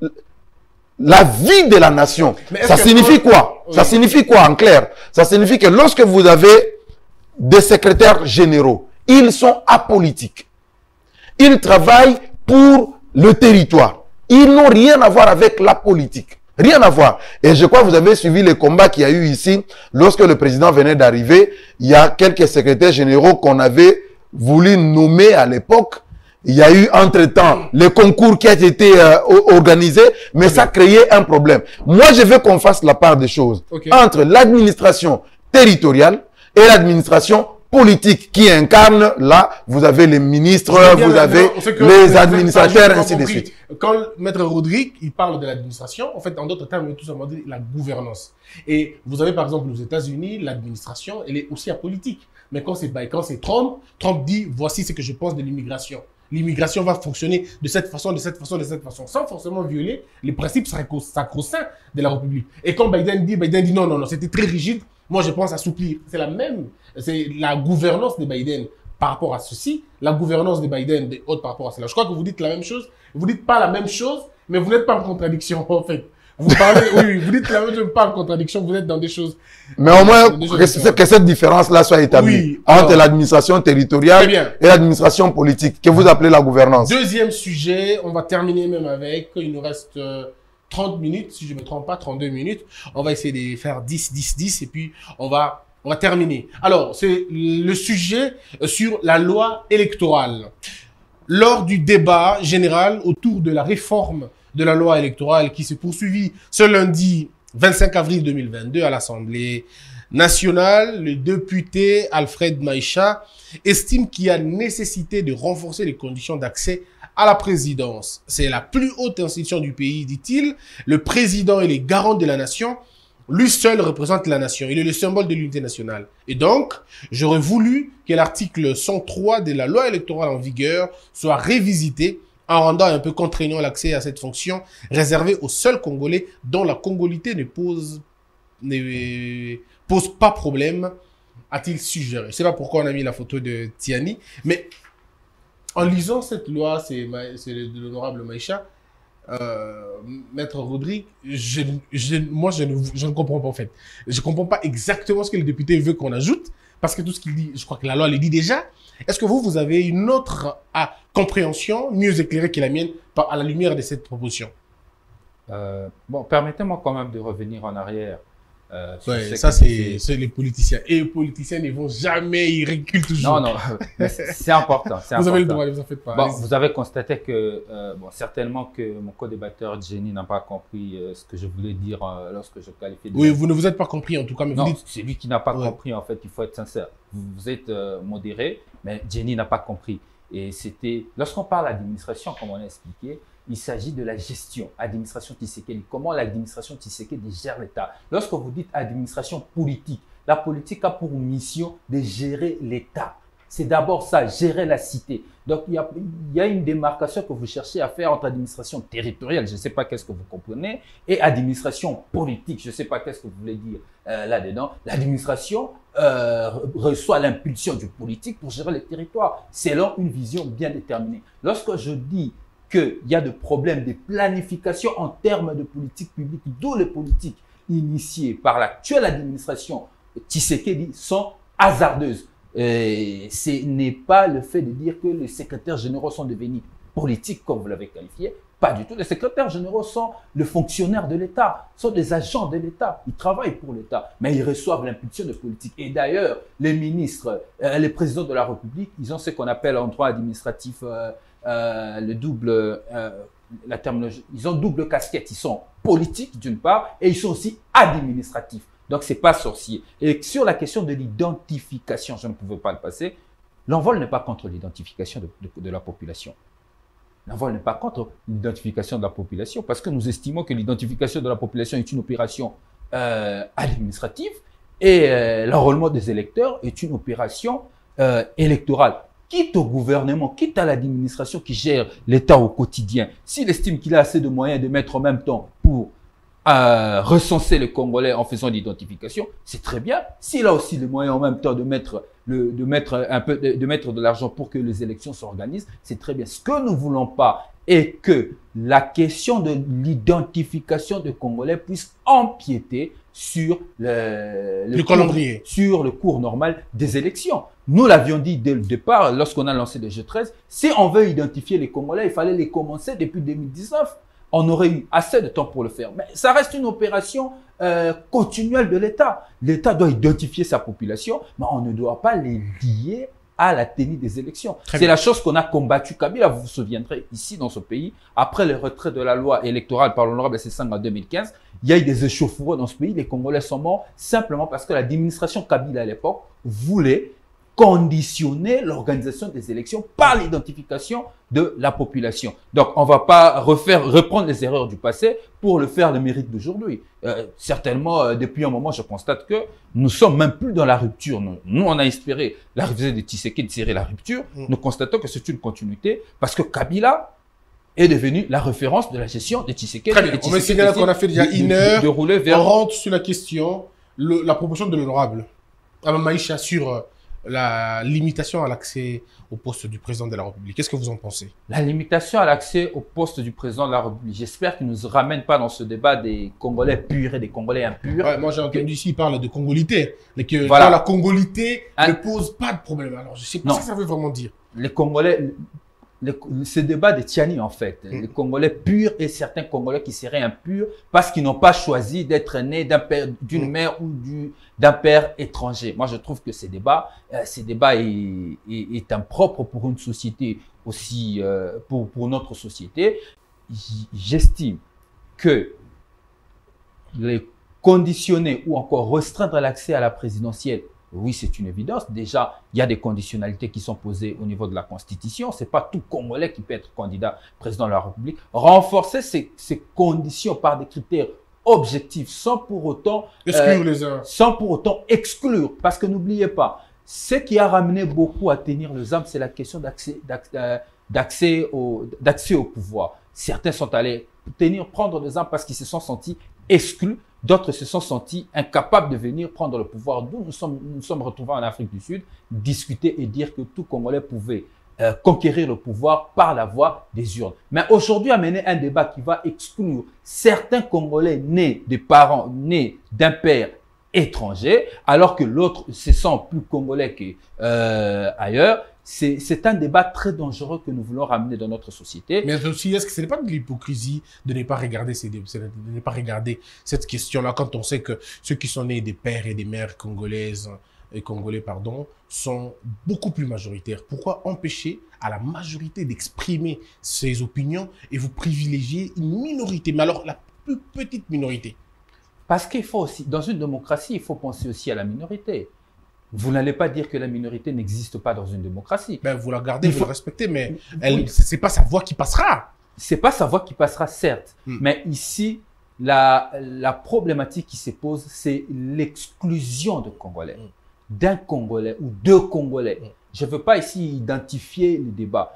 la vie de la nation. Ça signifie quoi? Oui. Ça signifie quoi en clair? Ça signifie que lorsque vous avez des secrétaires généraux, ils sont apolitiques. Ils travaillent pour le territoire. Ils n'ont rien à voir avec la politique. Rien à voir. Et je crois que vous avez suivi les combats qu'il y a eu ici. Lorsque le président venait d'arriver, il y a quelques secrétaires généraux qu'on avait voulu nommer à l'époque. Il y a eu entre-temps le concours qui a été euh, organisé, mais okay. ça créait un problème. Moi, je veux qu'on fasse la part des choses okay. entre l'administration territoriale et l'administration politique qui incarne, là, vous avez les ministres, vous avez les administrateurs, ainsi de suite. Quand Maître Rodrigue, il parle de l'administration, en fait, en d'autres termes, il tout simplement dit la gouvernance. Et vous avez, par exemple, aux États-Unis, l'administration, elle est aussi apolitique. Mais quand c'est quand c'est Trump, Trump dit, voici ce que je pense de l'immigration. L'immigration va fonctionner de cette façon, de cette façon, de cette façon, sans forcément violer les principes sacro-saints de la République. Et quand Biden dit, Biden dit non, non, non, c'était très rigide, moi je pense assouplir. C'est la même, c'est la gouvernance de Biden par rapport à ceci, la gouvernance de Biden de autres par rapport à cela. Je crois que vous dites la même chose, vous dites pas la même chose, mais vous n'êtes pas en contradiction en fait. Vous parlez, oui, vous dites la même chose, pas en contradiction, vous êtes dans des choses. Mais au moins, que, que cette différence-là soit établie oui, entre l'administration territoriale et l'administration politique, que vous appelez la gouvernance. Deuxième sujet, on va terminer même avec, il nous reste euh, trente minutes, si je ne me trompe pas, trente-deux minutes. On va essayer de faire dix, dix, dix, et puis on va, on va terminer. Alors, c'est le sujet sur la loi électorale. lors du débat général autour de la réforme de la loi électorale qui s'est poursuivie ce lundi vingt-cinq avril deux mille vingt-deux à l'Assemblée nationale, le député Alfred Maïcha estime qu'il y a nécessité de renforcer les conditions d'accès à la présidence. C'est la plus haute institution du pays, dit-il. Le président est le garant de la nation. Lui seul représente la nation. Il est le symbole de l'unité nationale. Et donc, j'aurais voulu que l'article cent trois de la loi électorale en vigueur soit révisité en rendant un peu contraignant l'accès à cette fonction réservée aux seuls Congolais dont la congolité ne pose, ne pose pas problème, a-t-il suggéré. Je ne sais pas pourquoi on a mis la photo de Tiani, mais en lisant cette loi, c'est de l'honorable Maïcha, euh, Maître Rodrigue, je, je, moi je ne, je ne comprends pas en fait. Je ne comprends pas exactement ce que le député veut qu'on ajoute, parce que tout ce qu'il dit, je crois que la loi le dit déjà. Est-ce que vous, vous avez une autre ah, compréhension mieux éclairée que la mienne par, à la lumière de cette proposition? euh, Bon, permettez-moi quand même de revenir en arrière. Euh, ouais, ça, c'est les politiciens. Et les politiciens ne vont jamais, ils reculent toujours. Non, non, c'est important. Vous important. avez le droit, vous en faites pas. Bon, vous avez constaté que, euh, bon, certainement que mon co-débatteur Jenny n'a pas compris euh, ce que je voulais dire euh, lorsque je qualifiais de... Oui, vous ne vous êtes pas compris en tout cas. Mais non, vous dites... c'est lui qui n'a pas ouais. compris, en fait, il faut être sincère. Vous, vous êtes euh, modéré, mais Jenny n'a pas compris. Et c'était, lorsqu'on parle d'administration, comme on a expliqué, il s'agit de la gestion, administration Tshisekedi. Comment l'administration Tshisekedi gère l'État? Lorsque vous dites administration politique, la politique a pour mission de gérer l'État. C'est d'abord ça, gérer la cité. Donc, il y, a, il y a une démarcation que vous cherchez à faire entre administration territoriale, je ne sais pas qu'est-ce que vous comprenez, et administration politique, je ne sais pas qu'est-ce que vous voulez dire euh, là-dedans. L'administration euh, reçoit l'impulsion du politique pour gérer les territoires, selon une vision bien déterminée. Lorsque je dis qu'il y a des problèmes de planification en termes de politique publique, d'où les politiques initiées par l'actuelle administration Tshisekedi sont hasardeuses. Euh, ce n'est pas le fait de dire que les secrétaires généraux sont devenus politiques, comme vous l'avez qualifié. Pas du tout. Les secrétaires généraux sont les fonctionnaires de l'État, sont des agents de l'État. Ils travaillent pour l'État, mais ils reçoivent l'impulsion de politique. Et d'ailleurs, les ministres, euh, les présidents de la République, ils ont ce qu'on appelle en droit administratif euh, euh, le double, euh, la terminologie. Ils ont double casquette. Ils sont politiques d'une part et ils sont aussi administratifs. Donc, c'est pas sorcier. Et sur la question de l'identification, je ne pouvais pas le passer. L'envol n'est pas contre l'identification de, de, de la population. L'envol n'est pas contre l'identification de la population parce que nous estimons que l'identification de la population est une opération euh, administrative et euh, l'enrôlement des électeurs est une opération euh, électorale. Quitte au gouvernement, quitte à l'administration qui gère l'État au quotidien, s'il estime qu'il a assez de moyens de mettre en même temps pour euh, recenser les Congolais en faisant l'identification, c'est très bien. S'il a aussi les moyens en même temps de mettre le, de mettre un peu, de, de mettre de l'argent pour que les élections s'organisent, c'est très bien. Ce que nous voulons pas est que la question de l'identification des Congolais puisse empiéter sur le, le, le cours, calendrier, sur le cours normal des élections. Nous l'avions dit dès le départ, lorsqu'on a lancé le G treize, si on veut identifier les Congolais, il fallait les commencer depuis deux mille dix-neuf. On aurait eu assez de temps pour le faire. Mais ça reste une opération euh, continuelle de l'État. L'État doit identifier sa population, mais on ne doit pas les lier à la tenue des élections. C'est la chose qu'on a combattu Kabila. Vous vous souviendrez, ici dans ce pays, après le retrait de la loi électorale par l'honorable Sessang en deux mille quinze, il y a eu des échauffourées dans ce pays. Les Congolais sont morts simplement parce que l'administration Kabila à l'époque voulait conditionner l'organisation des élections par l'identification de la population. Donc, on ne va pas refaire, reprendre les erreurs du passé pour le faire le mérite d'aujourd'hui. Euh, certainement, euh, depuis un moment, je constate que nous sommes même plus dans la rupture. Nous, nous on a espéré l'arrivée de Tshisekedi de tirer la rupture. Mmh. Nous constatons que c'est une continuité parce que Kabila est devenu la référence de la gestion de Tshisekedi. Très bien. On va essayer qu'on a fait déjà de, une heure. De, de rouler vers... On rentre sur la question, le, la proposition de l'honorable Maïcha sur euh, la limitation à l'accès au poste du président de la République. Qu'est-ce que vous en pensez? La limitation à l'accès au poste du président de la République. J'espère qu'il ne nous ramène pas dans ce débat des Congolais purs et des Congolais impurs. Ouais, moi, j'ai entendu que... ici, il parle de congolité. Mais que voilà. la congolité hein? ne pose pas de problème. Alors, je ne sais pas non. ce que ça veut vraiment dire. Les Congolais... le, ce débat de Tiani, en fait. Mm. Les Congolais purs et certains Congolais qui seraient impurs parce qu'ils n'ont pas choisi d'être nés d'un père, d'une Mm. mère ou du, d'un père étranger. Moi, je trouve que ces débats, euh, ces débats est, est, est impropre pour une société aussi, euh, pour, pour notre société. J- J'estime que les conditionner ou encore restreindre l'accès à la présidentielle, oui, c'est une évidence. Déjà, il y a des conditionnalités qui sont posées au niveau de la Constitution. C'est pas tout Congolais qui peut être candidat président de la République. Renforcer ces, ces conditions par des critères objectifs sans pour autant, Exclure euh, les uns. sans pour autant exclure. Parce que n'oubliez pas, ce qui a ramené beaucoup à tenir les âmes, c'est la question d'accès, d'accès, euh, d'accès au, d'accès au pouvoir. Certains sont allés tenir, prendre les armes parce qu'ils se sont sentis exclus. D'autres se sont sentis incapables de venir prendre le pouvoir. D'où nous sommes, nous sommes retrouvés en Afrique du Sud, discuter et dire que tout Congolais pouvait euh, conquérir le pouvoir par la voie des urnes. Mais aujourd'hui, amener un débat qui va exclure certains Congolais nés de parents, nés d'un père étranger, alors que l'autre se sent plus Congolais que euh, ailleurs, c'est c'est un débat très dangereux que nous voulons ramener dans notre société. Mais aussi, est-ce que ce n'est pas de l'hypocrisie de ne pas regarder ces, de ne pas regarder cette question-là quand on sait que ceux qui sont nés des pères et des mères congolaises et congolais, pardon, sont beaucoup plus majoritaires? Pourquoi empêcher à la majorité d'exprimer ses opinions et vous privilégiez une minorité, mais alors la plus petite minorité? Parce qu'il faut aussi, dans une démocratie, il faut penser aussi à la minorité. Vous n'allez pas dire que la minorité n'existe pas dans une démocratie. Ben, vous la gardez, Il vous faut- la respectez, mais Oui. elle, c'est pas sa voix qui passera. C'est pas sa voix qui passera, certes. Mm. Mais ici, la, la problématique qui se pose, c'est l'exclusion de Congolais. Mm. D'un Congolais ou deux Congolais. Mm. Je ne veux pas ici identifier le débat.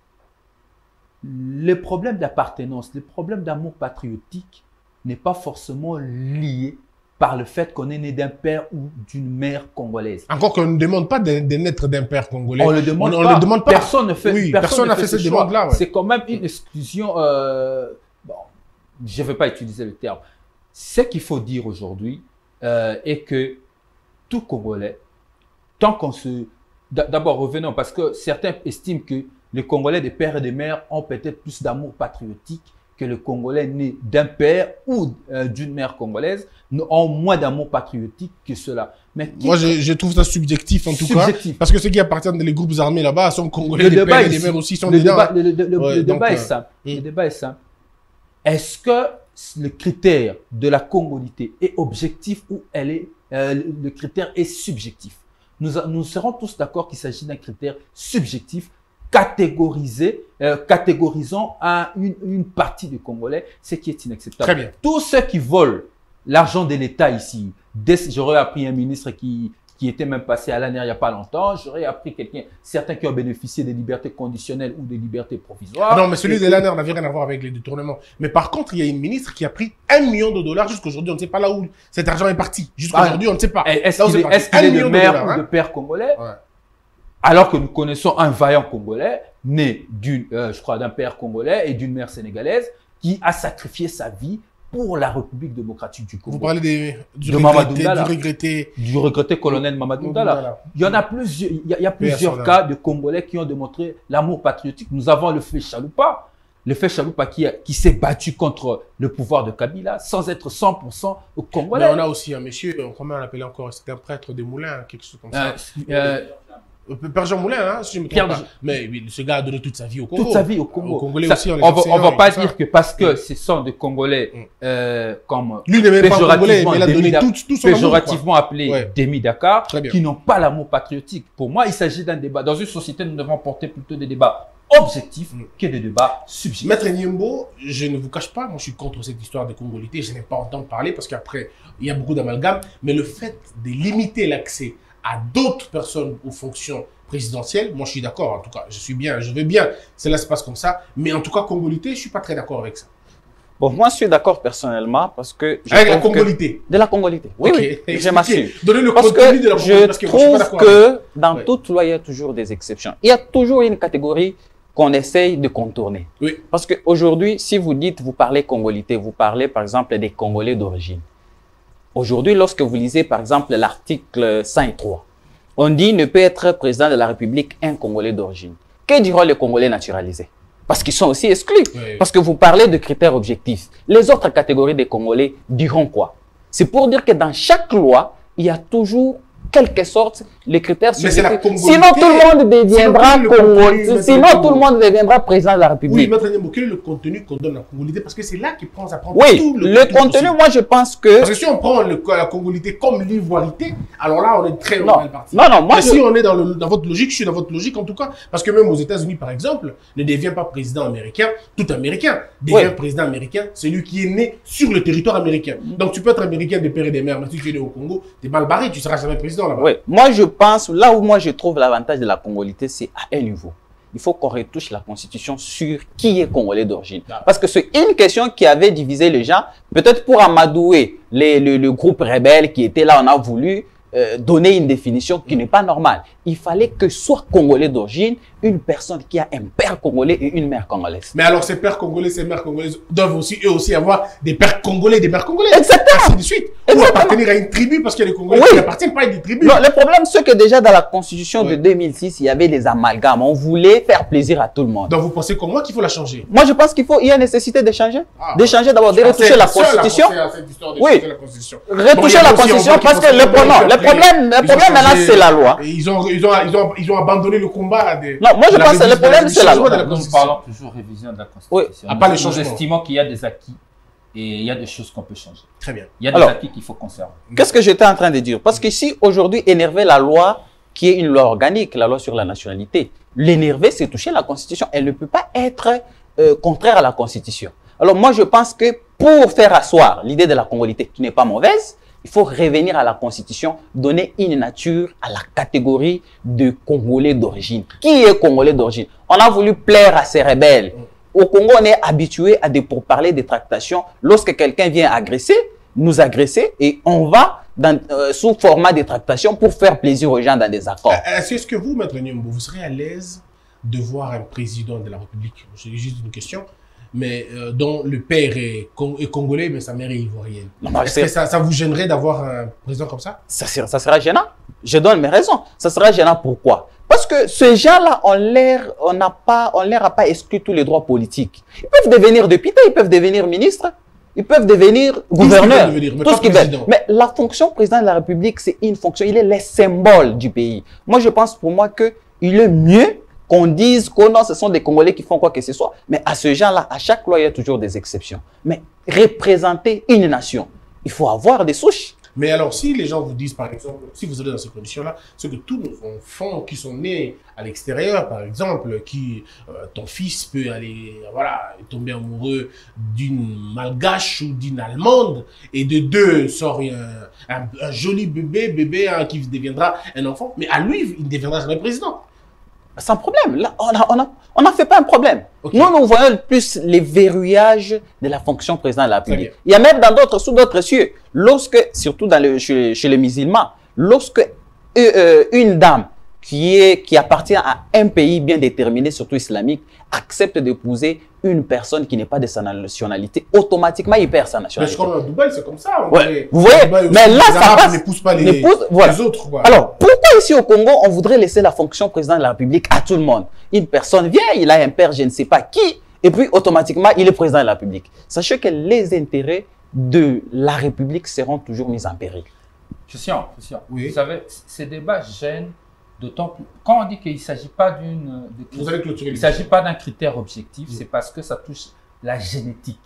Le problème d'appartenance, le problème d'amour patriotique n'est pas forcément lié par le fait qu'on est né d'un père ou d'une mère congolaise. Encore qu'on ne demande pas de, de naître d'un père congolais. On le demande on, on pas. le demande pas. Personne ne fait. Oui, personne personne ne n'a fait fait ce cette choix. demande-là, ouais. C'est quand même une exclusion. Euh, bon, je ne vais pas utiliser le terme. Ce qu'il faut dire aujourd'hui euh, est que tout Congolais, tant qu'on se, d'abord revenons parce que certains estiment que les Congolais des pères et des mères ont peut-être plus d'amour patriotique que le Congolais né d'un père ou euh, d'une mère congolaise ont moins d'amour patriotique que cela. Mais qui- Moi, je, je trouve ça subjectif, en tout Subjectif. cas. Parce que ceux qui appartiennent des groupes armés là-bas sont congolais, le des débat, pères et des ici- mères aussi sont le dedans. débat, le, le- le- Ouais, le donc, débat est euh, simple. hmm. Le débat est simple. Est-ce que le critère de la congolité est objectif ou elle est, euh, le critère est subjectif? Nous, a- nous serons tous d'accord qu'il s'agit d'un critère subjectif catégorisé, euh, catégorisant à une, une partie des Congolais, ce qui est inacceptable. Très bien. Tous ceux qui volent l'argent de l'État ici, dès- j'aurais appris un ministre qui, qui était même passé à l'A N R il n'y a pas longtemps, j'aurais appris quelqu'un, certains qui ont bénéficié des libertés conditionnelles ou des libertés provisoires. Ah non, mais celui Et- de l'A N R n'avait rien à voir avec les détournements. Mais par contre, il y a une ministre qui a pris un million de dollars jusqu'aujourd'hui. On ne sait pas là où cet argent est parti. Jusqu'à Ah, aujourd'hui, on ne sait pas. Est-ce Là où qu'il c'est est, parti. est-ce qu'il Un est de million de mère dollars, ou de hein. père congolais? Ouais. Alors que nous connaissons un vaillant Congolais, né d'une, euh, je crois, d'un père congolais et d'une mère sénégalaise, qui a sacrifié sa vie pour la République démocratique du Congo. Vous parlez des, du, De regretté, Mamadou du Dala. regretté. Du regretté colonel Mamadou Dala. Dala. Il y en a plusieurs, il y a, il y a Paix à plusieurs son âme. cas de Congolais qui ont démontré l'amour patriotique. Nous avons le fait Chaloupa, le fait Chaloupa qui, a- qui s'est battu contre le pouvoir de Kabila sans être cent pour cent Mais congolais. on a aussi un monsieur, euh, comment on l'appelait encore? C'était un prêtre des Moulins, quelque chose comme Euh, ça. euh, Euh, Père Jean Moulin, hein, si je me trompe Pierre pas. de- Mais oui, ce gars a donné toute sa vie au Congo. toute sa vie au Congo. Aux Congolais Ça, aussi, en les on va, on enseignant va et pas tout ça. dire que parce que Mm. ce sont des Congolais Mm. euh, comme Lui, il n'est même pas congolais, péjorativement mais il a donné démis- tout, tout son amour, quoi. péjorativement appelés Ouais. Demi Dakar, Très bien. qui n'ont pas l'amour patriotique. Pour moi, il s'agit d'un débat. Dans une société, nous devons porter plutôt des débats objectifs Mm. que des débats subjectifs. Maître Nyembo, je ne vous cache pas, moi je suis contre cette histoire de congolité, je n'ai pas entendre parler parce qu'après, il y a beaucoup d'amalgames, mais le fait de limiter l'accès à d'autres personnes aux fonctions présidentielles, moi je suis d'accord, en tout cas, je suis bien, je veux bien, cela se passe comme ça, mais en tout cas, congolité, je suis pas très d'accord avec ça. Bon, moi, je suis d'accord personnellement parce que... je Avec la trouve que- De la congolité. Oui, Ok, oui, expliquez. je m'assure. Donnez le Parce contenu que de la congolité, parce je que moi, je suis pas trouve d'accord avec que dans Ouais. toute loi, il y a toujours des exceptions. Il y a toujours une catégorie qu'on essaye de contourner. Oui. Parce qu'aujourd'hui, si vous dites, vous parlez congolité, vous parlez par exemple des Congolais d'origine. Aujourd'hui, lorsque vous lisez par exemple l'article cent trois, on dit ne peut être président de la République un Congolais d'origine. Que diront les Congolais naturalisés? Parce qu'ils sont aussi exclus. Oui. Parce que vous parlez de critères objectifs. Les autres catégories des Congolais diront quoi? C'est pour dire que dans chaque loi, il y a toujours quelque sorte les critères Mais c'est la subjectifs. congolité. Sinon tout le monde deviendra Sinon, quel est le Congolais. contenu, Sinon Maître tout le monde deviendra président de la Oui, République. Maître Niambo, quel est le contenu qu'on donne à la congolité? Parce que c'est là qu'il prend, ça prend Oui, tout le, le, contenu, possible. moi je pense que... Parce que si on prend le, la congolité comme l'ivoirité, alors là, on est très Non, mal parti. non, non, moi Mais je... si on est dans, le, dans votre logique, je suis dans votre logique en tout cas, parce que même aux États-Unis, par exemple, ne devient pas président américain, tout américain, devient Oui. président américain, celui qui est né sur le territoire américain. Donc tu peux être américain de père et de mère, mais si tu es né au Congo, t'es mal barré, tu seras jamais président là-bas. Oui, moi je pense, là où moi je trouve l'avantage de la congolité, c'est à un niveau. Il faut qu'on retouche la constitution sur qui est congolais d'origine. Parce que c'est une question qui avait divisé les gens. Peut-être pour amadouer les, le, le groupe rebelle qui était là, on a voulu euh, donner une définition qui n'est pas normale. Il fallait que soit congolais d'origine, une personne qui a un père congolais et une mère congolaise. Mais alors ces pères congolais, ces mères congolaises doivent aussi, eux aussi, avoir des pères congolais, des mères congolaises. Exactement. Ainsi de suite. Ou Exactement. appartenir à une tribu, parce qu'il y a des Congolais Oui. qui n'appartiennent pas à des tribus. Non, le problème, c'est que déjà dans la constitution Oui. de deux mille six, il y avait des amalgames. On voulait faire plaisir à tout le monde. Donc vous pensez comme moi qu'il faut la changer? Moi, je pense qu'il faut, il y a nécessité de changer. Ah, d'échanger d'abord, de Je retoucher pensais la être seul à constitution. penser à cette histoire de Oui. changer la constitution. Bon, il y Retoucher a la aussi, on constitution voit qu'ils parce que sont le très problème, bons, le après, problème, le ils ont problème maintenant, changé, c'est la loi. et Ils ont, ils ont, ils ont, ils ont abandonné le combat. Des, Non, moi, je de la pense que le révision- problème, du c'est la changement loi. de la Nous constitution. parlons toujours révision de la Constitution. à part les Nous changements. estimons qu'il y a des acquis et il y a des choses qu'on peut changer. Très bien. Il y a des Alors, acquis qu'il faut conserver. Qu'est-ce que j'étais en train de dire? Parce que si aujourd'hui, énerver la loi, qui est une loi organique, la loi sur la nationalité, l'énerver, c'est toucher la Constitution. Elle ne peut pas être euh, contraire à la Constitution. Alors moi, je pense que pour faire asseoir l'idée de la congolité, qui n'est pas mauvaise, il faut revenir à la Constitution, donner une nature à la catégorie de Congolais d'origine. Qui est Congolais d'origine? On a voulu plaire à ces rebelles. Au Congo, on est habitué à des pourparlers, des tractations. Lorsque quelqu'un vient agresser, nous agresser, et on va dans, euh, sous format de tractations pour faire plaisir aux gens dans des accords. Est-ce que vous, Maître Niambo, vous serez à l'aise de voir un président de la République, c'est juste une question, mais euh, dont le père est, con est congolais, mais sa mère est ivoirienne? Non, moi, Est-ce que ça, ça vous gênerait d'avoir un président comme ça? Ça, sera- ça sera gênant. Je donne mes raisons. Ça sera gênant pourquoi? Parce que ces gens-là, on l'air, on n'a pas, on leur a pas exclu tous les droits politiques. Ils peuvent devenir députés, ils peuvent devenir ministres, ils peuvent devenir gouverneurs, peuvent devenir, mais tout pas ce qu'ils veulent. président. Mais la fonction président de la République, c'est une fonction, il est le symbole du pays. Moi, je pense pour moi que il est mieux qu'on dise que non, ce sont des Congolais qui font quoi que ce soit. Mais à ce genre-là, à chaque loi, il y a toujours des exceptions. Mais représenter une nation, il faut avoir des souches. Mais alors, si les gens vous disent, par exemple, si vous êtes dans ces conditions-là, ce que tous nos enfants qui sont nés à l'extérieur, par exemple, qui, euh, ton fils peut aller, voilà, tomber amoureux d'une malgache ou d'une allemande, et de deux sort un, un, un joli bébé, bébé hein, qui deviendra un enfant, mais à lui, il ne deviendra jamais président. Sans problème. Là, on a, on a, on n'a fait pas un problème. Okay. Nous, nous voyons plus les verrouillages de la fonction président de la République. bien. Il y a même dans d'autres, sous d'autres cieux, lorsque, surtout dans le, chez, chez les musulmans, lorsque euh, euh, une dame qui, est, qui appartient à un pays bien déterminé, surtout islamique, accepte d'épouser une personne qui n'est pas de sa nationalité, automatiquement, il perd sa Mais nationalité. je crois qu'à Dubaï, c'est comme ça. Ouais. dirait. Vous voyez, À Dubaï aussi, mais là, les ça Arabes passe. n'épousent pas les, N'épousent- voilà. les autres. Quoi. Alors, pourquoi ici au Congo, on voudrait laisser la fonction président de la République à tout le monde? Une personne vient, il a un père, je ne sais pas qui, et puis automatiquement, il est président de la République. Sachez que les intérêts de la République seront toujours mis en péril. Christian, Christian, Oui. vous savez, c- ces débats gênent d'autant plus. Quand on dit qu'il ne s'agit pas d'une. de- Vous allez clôturer Il ne le s'agit pas d'un critère objectif, c'est parce que ça touche la génétique.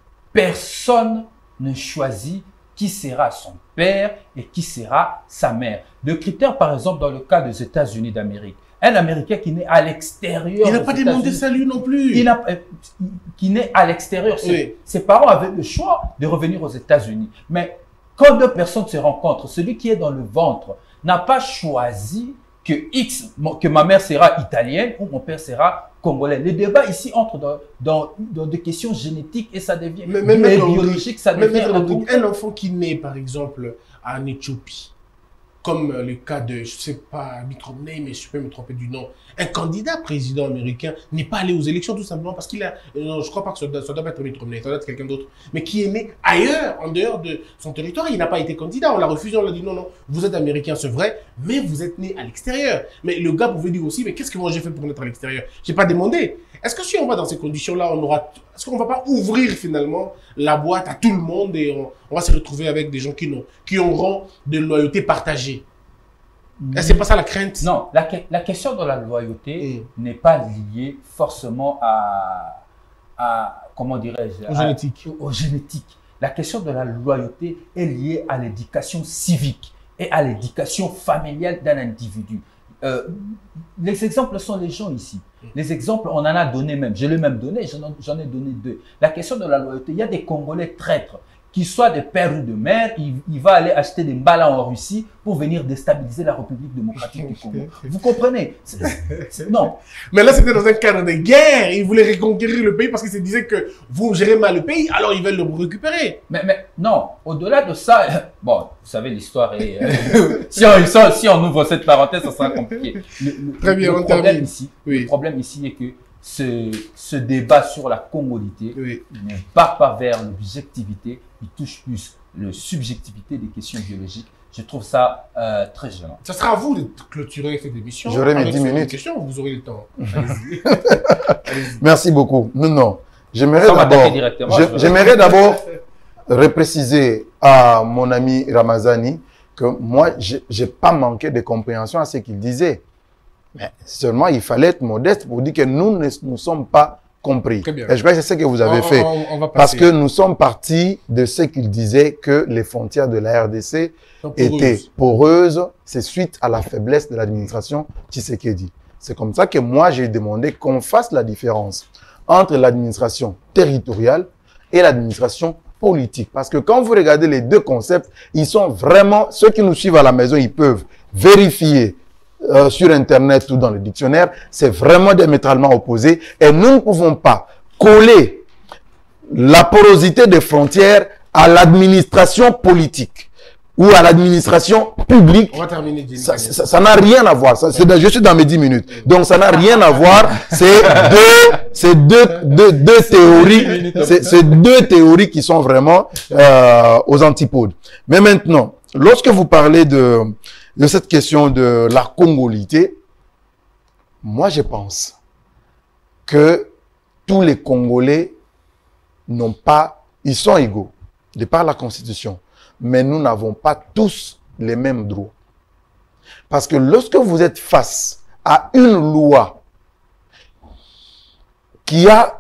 Personne ne choisit qui sera son père et qui sera sa mère. Le critère, par exemple, dans le cas des États-Unis d'Amérique, un Américain qui naît à l'extérieur. Il n'a des pas demandé États-Unis, ça lui non plus. il a, euh, qui naît à l'extérieur. Ses, Oui. ses parents avaient le choix de revenir aux États-Unis. Mais quand deux personnes se rencontrent, celui qui est dans le ventre n'a pas choisi que X, mon- que ma mère sera italienne ou mon père sera congolais. Le débat ici entre dans, dans, dans des questions génétiques et ça devient Mais même mais dans- biologique, ça Même devient mettre un le truc, truc. un enfant qui naît, par exemple, en Éthiopie, comme euh, le cas de, je sais pas, Mitt Romney, mais je peux me tromper du nom, un candidat président américain n'est pas allé aux élections tout simplement parce qu'il a, euh, non, je crois pas que ça doit, ça doit pas être Mitt Romney, ça doit être quelqu'un d'autre, mais qui est né ailleurs, en dehors de son territoire, il n'a pas été candidat, on l'a refusé, on l'a dit non, non, vous êtes américain, c'est vrai, mais vous êtes né à l'extérieur. Mais le gars pouvait dire aussi, mais qu'est-ce que moi j'ai fait pour naître à l'extérieur? J'ai pas demandé. Est-ce que si on va dans ces conditions-là, on aura, est-ce qu'on va pas ouvrir finalement la boîte à tout le monde et on, on va se retrouver avec des gens qui n'ont, qui auront de loyauté partagée? Mmh. C'est pas ça la crainte? Non, la, la question de la loyauté mmh. n'est pas liée forcément à, à comment dirais-je, au génétique. Au génétique. La question de la loyauté est liée à l'éducation civique et à l'éducation familiale d'un individu. Euh, les exemples sont les gens ici. Les exemples, on en a donné même. Je l'ai même donné, j'en ai donné deux. La question de la loyauté, il y a des Congolais traîtres, qu'ils soient de père ou de mère, il, il va aller acheter des balles en Russie pour venir déstabiliser la République démocratique du Congo. Vous comprenez? C est, c est, non. Mais là, c'était dans un cadre de guerre. Ils voulaient reconquérir le pays parce qu'ils se disaient que vous gérez mal le pays, alors ils veulent le récupérer. Mais, mais non, au-delà de ça, bon, vous savez, l'histoire est... Euh, si, on, si on ouvre cette parenthèse, ça sera compliqué. Le, le, Très bien, le on problème termine. Ici, oui. Le problème ici est que ce, ce débat sur la congolité oui. ne part pas vers l'objectivité, il touche plus la subjectivité des questions biologiques. Je trouve ça euh, très gênant. Ça sera à vous de clôturer cette émission. J'aurai mes dix minutes. Questions, vous aurez le temps. Allez-y. Allez Merci beaucoup. Non, non. J'aimerais d'abord j'aimerais d'abord repréciser à mon ami Ramazani que moi, je n'ai pas manqué de compréhension à ce qu'il disait. Mais seulement, il fallait être modeste pour dire que nous ne nous sommes pas compris. Et je crois que c'est ce que vous avez on, fait. On, on va parce que nous sommes partis de ce qu'il disait que les frontières de la R D C étaient poreuses. C'est suite à la faiblesse de l'administration Tshisekedi. C'est comme ça que moi, j'ai demandé qu'on fasse la différence entre l'administration territoriale et l'administration politique. Parce que quand vous regardez les deux concepts, ils sont vraiment, ceux qui nous suivent à la maison, ils peuvent vérifier euh, sur Internet ou dans le dictionnaire, c'est vraiment diamétralement opposé. Et nous ne pouvons pas coller la porosité des frontières à l'administration politique ou à l'administration publique. On va terminer. Ça n'a rien à voir. Ça, je suis dans mes dix minutes. Donc, ça n'a rien à voir. C'est deux, c'est deux, deux, deux théories. C'est deux théories qui sont vraiment euh, aux antipodes. Mais maintenant, lorsque vous parlez de, de cette question de la congolité, moi, je pense que tous les Congolais n'ont pas, ils sont égaux de par la Constitution. Mais nous n'avons pas tous les mêmes droits. Parce que lorsque vous êtes face à une loi qui a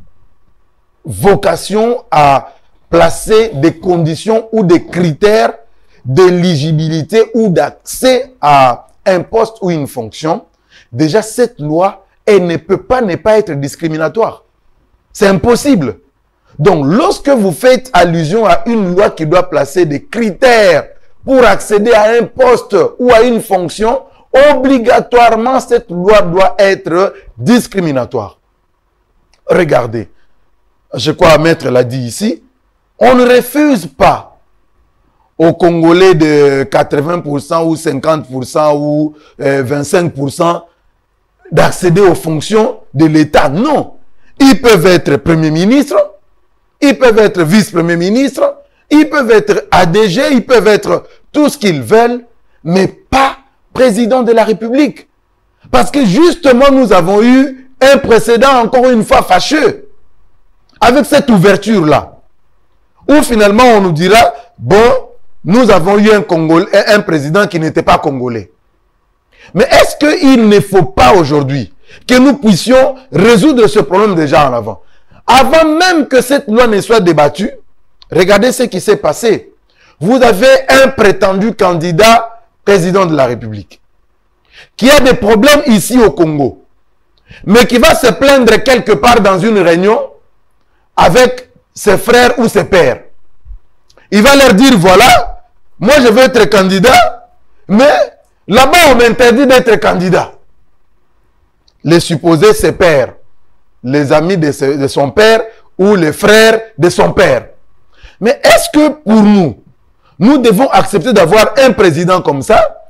vocation à placer des conditions ou des critères d'éligibilité ou d'accès à un poste ou une fonction, déjà cette loi, elle ne peut pas ne pas être discriminatoire. C'est impossible. Donc, lorsque vous faites allusion à une loi qui doit placer des critères pour accéder à un poste ou à une fonction, obligatoirement, cette loi doit être discriminatoire. Regardez, je crois Maître l'a dit ici, on ne refuse pas aux Congolais de quatre-vingts pour cent ou cinquante pour cent ou euh, vingt-cinq pour cent d'accéder aux fonctions de l'État. Non, ils peuvent être Premier ministre, ils peuvent être vice-premier ministre, ils peuvent être A D G, ils peuvent être tout ce qu'ils veulent, mais pas président de la République. Parce que justement, nous avons eu un précédent encore une fois fâcheux, avec cette ouverture-là, où finalement on nous dira, bon, nous avons eu un, Congolais, un président qui n'était pas congolais. Mais est-ce qu'il ne faut pas aujourd'hui que nous puissions résoudre ce problème déjà en avant? Avant même que cette loi ne soit débattue, regardez ce qui s'est passé. Vous avez un prétendu candidat président de la République qui a des problèmes ici au Congo, mais qui va se plaindre quelque part dans une réunion avec ses frères ou ses pères. Il va leur dire, voilà, moi je veux être candidat, mais là-bas on m'interdit d'être candidat. Les supposés ses pères, les amis de, ce, de son père ou les frères de son père. Mais est-ce que pour nous, nous devons accepter d'avoir un président comme ça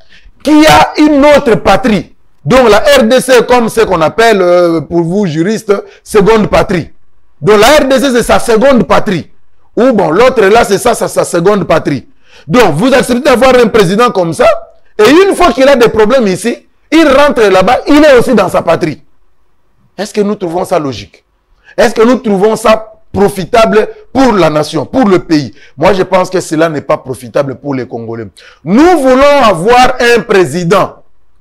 qui a une autre patrie. Donc la R D C, comme ce qu'on appelle, euh, pour vous juristes, seconde patrie. Donc la R D C, c'est sa seconde patrie. Ou bon, l'autre là, c'est ça, ça, sa seconde patrie. Donc vous acceptez d'avoir un président comme ça, et une fois qu'il a des problèmes ici, il rentre là-bas, il est aussi dans sa patrie. Est-ce que nous trouvons ça logique? Est-ce que nous trouvons ça profitable pour la nation, pour le pays? Moi, je pense que cela n'est pas profitable pour les Congolais. Nous voulons avoir un président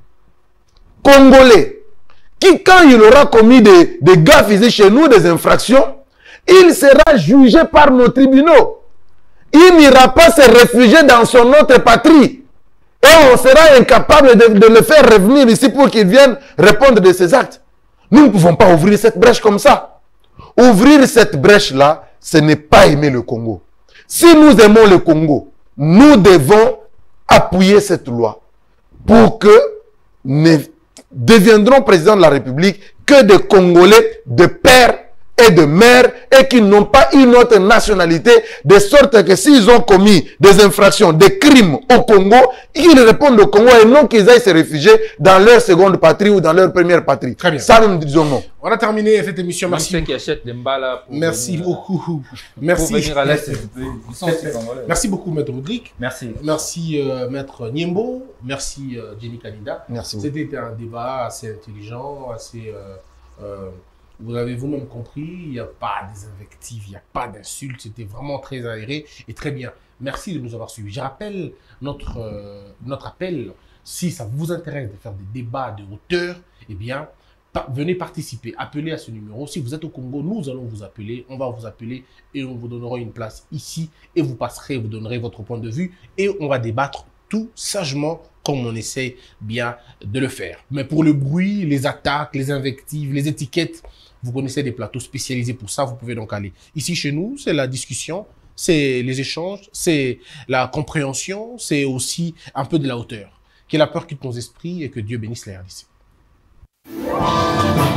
congolais qui, quand il aura commis des, des gaffes ici chez nous, des infractions, il sera jugé par nos tribunaux. Il n'ira pas se réfugier dans son autre patrie. Et on sera incapable de, de le faire revenir ici pour qu'il vienne répondre de ses actes. Nous ne pouvons pas ouvrir cette brèche comme ça. Ouvrir cette brèche-là, ce n'est pas aimer le Congo. Si nous aimons le Congo, nous devons appuyer cette loi pour que nous deviendrons président de la République que des Congolais de père et de mère et qui n'ont pas une autre nationalité, de sorte que s'ils ont commis des infractions, des crimes au Congo, ils répondent au Congo et non qu'ils aillent se réfugier dans leur seconde patrie ou dans leur première patrie. Très bien. Ça, nous disons non. On a terminé cette émission. Même Merci. ceux qui achètent des mbala pour Merci venir, beaucoup. Pour Merci. venir à l'Est, ils sont aussi congolais. Merci beaucoup, Maître Rodrigue. Merci. Merci, euh, Maître Niembo. Merci, euh, Jenny Kanida. Merci beaucoup. C'était un débat assez intelligent, assez... Euh, euh, vous avez vous-même compris, il n'y a pas des invectives, il n'y a pas d'insultes. C'était vraiment très aéré et très bien. Merci de nous avoir suivis. Je rappelle notre, euh, notre appel. Si ça vous intéresse de faire des débats de hauteur, eh bien, pa- venez participer. Appelez à ce numéro. Si vous êtes au Congo, nous allons vous appeler. On va vous appeler et on vous donnera une place ici. Et vous passerez, vous donnerez votre point de vue. Et on va débattre tout sagement comme on essaie bien de le faire. Mais pour le bruit, les attaques, les invectives, les étiquettes, vous connaissez des plateaux spécialisés pour ça, vous pouvez donc aller. Ici, chez nous, c'est la discussion, c'est les échanges, c'est la compréhension, c'est aussi un peu de la hauteur. Que la peur quitte nos esprits et que Dieu bénisse la R D C.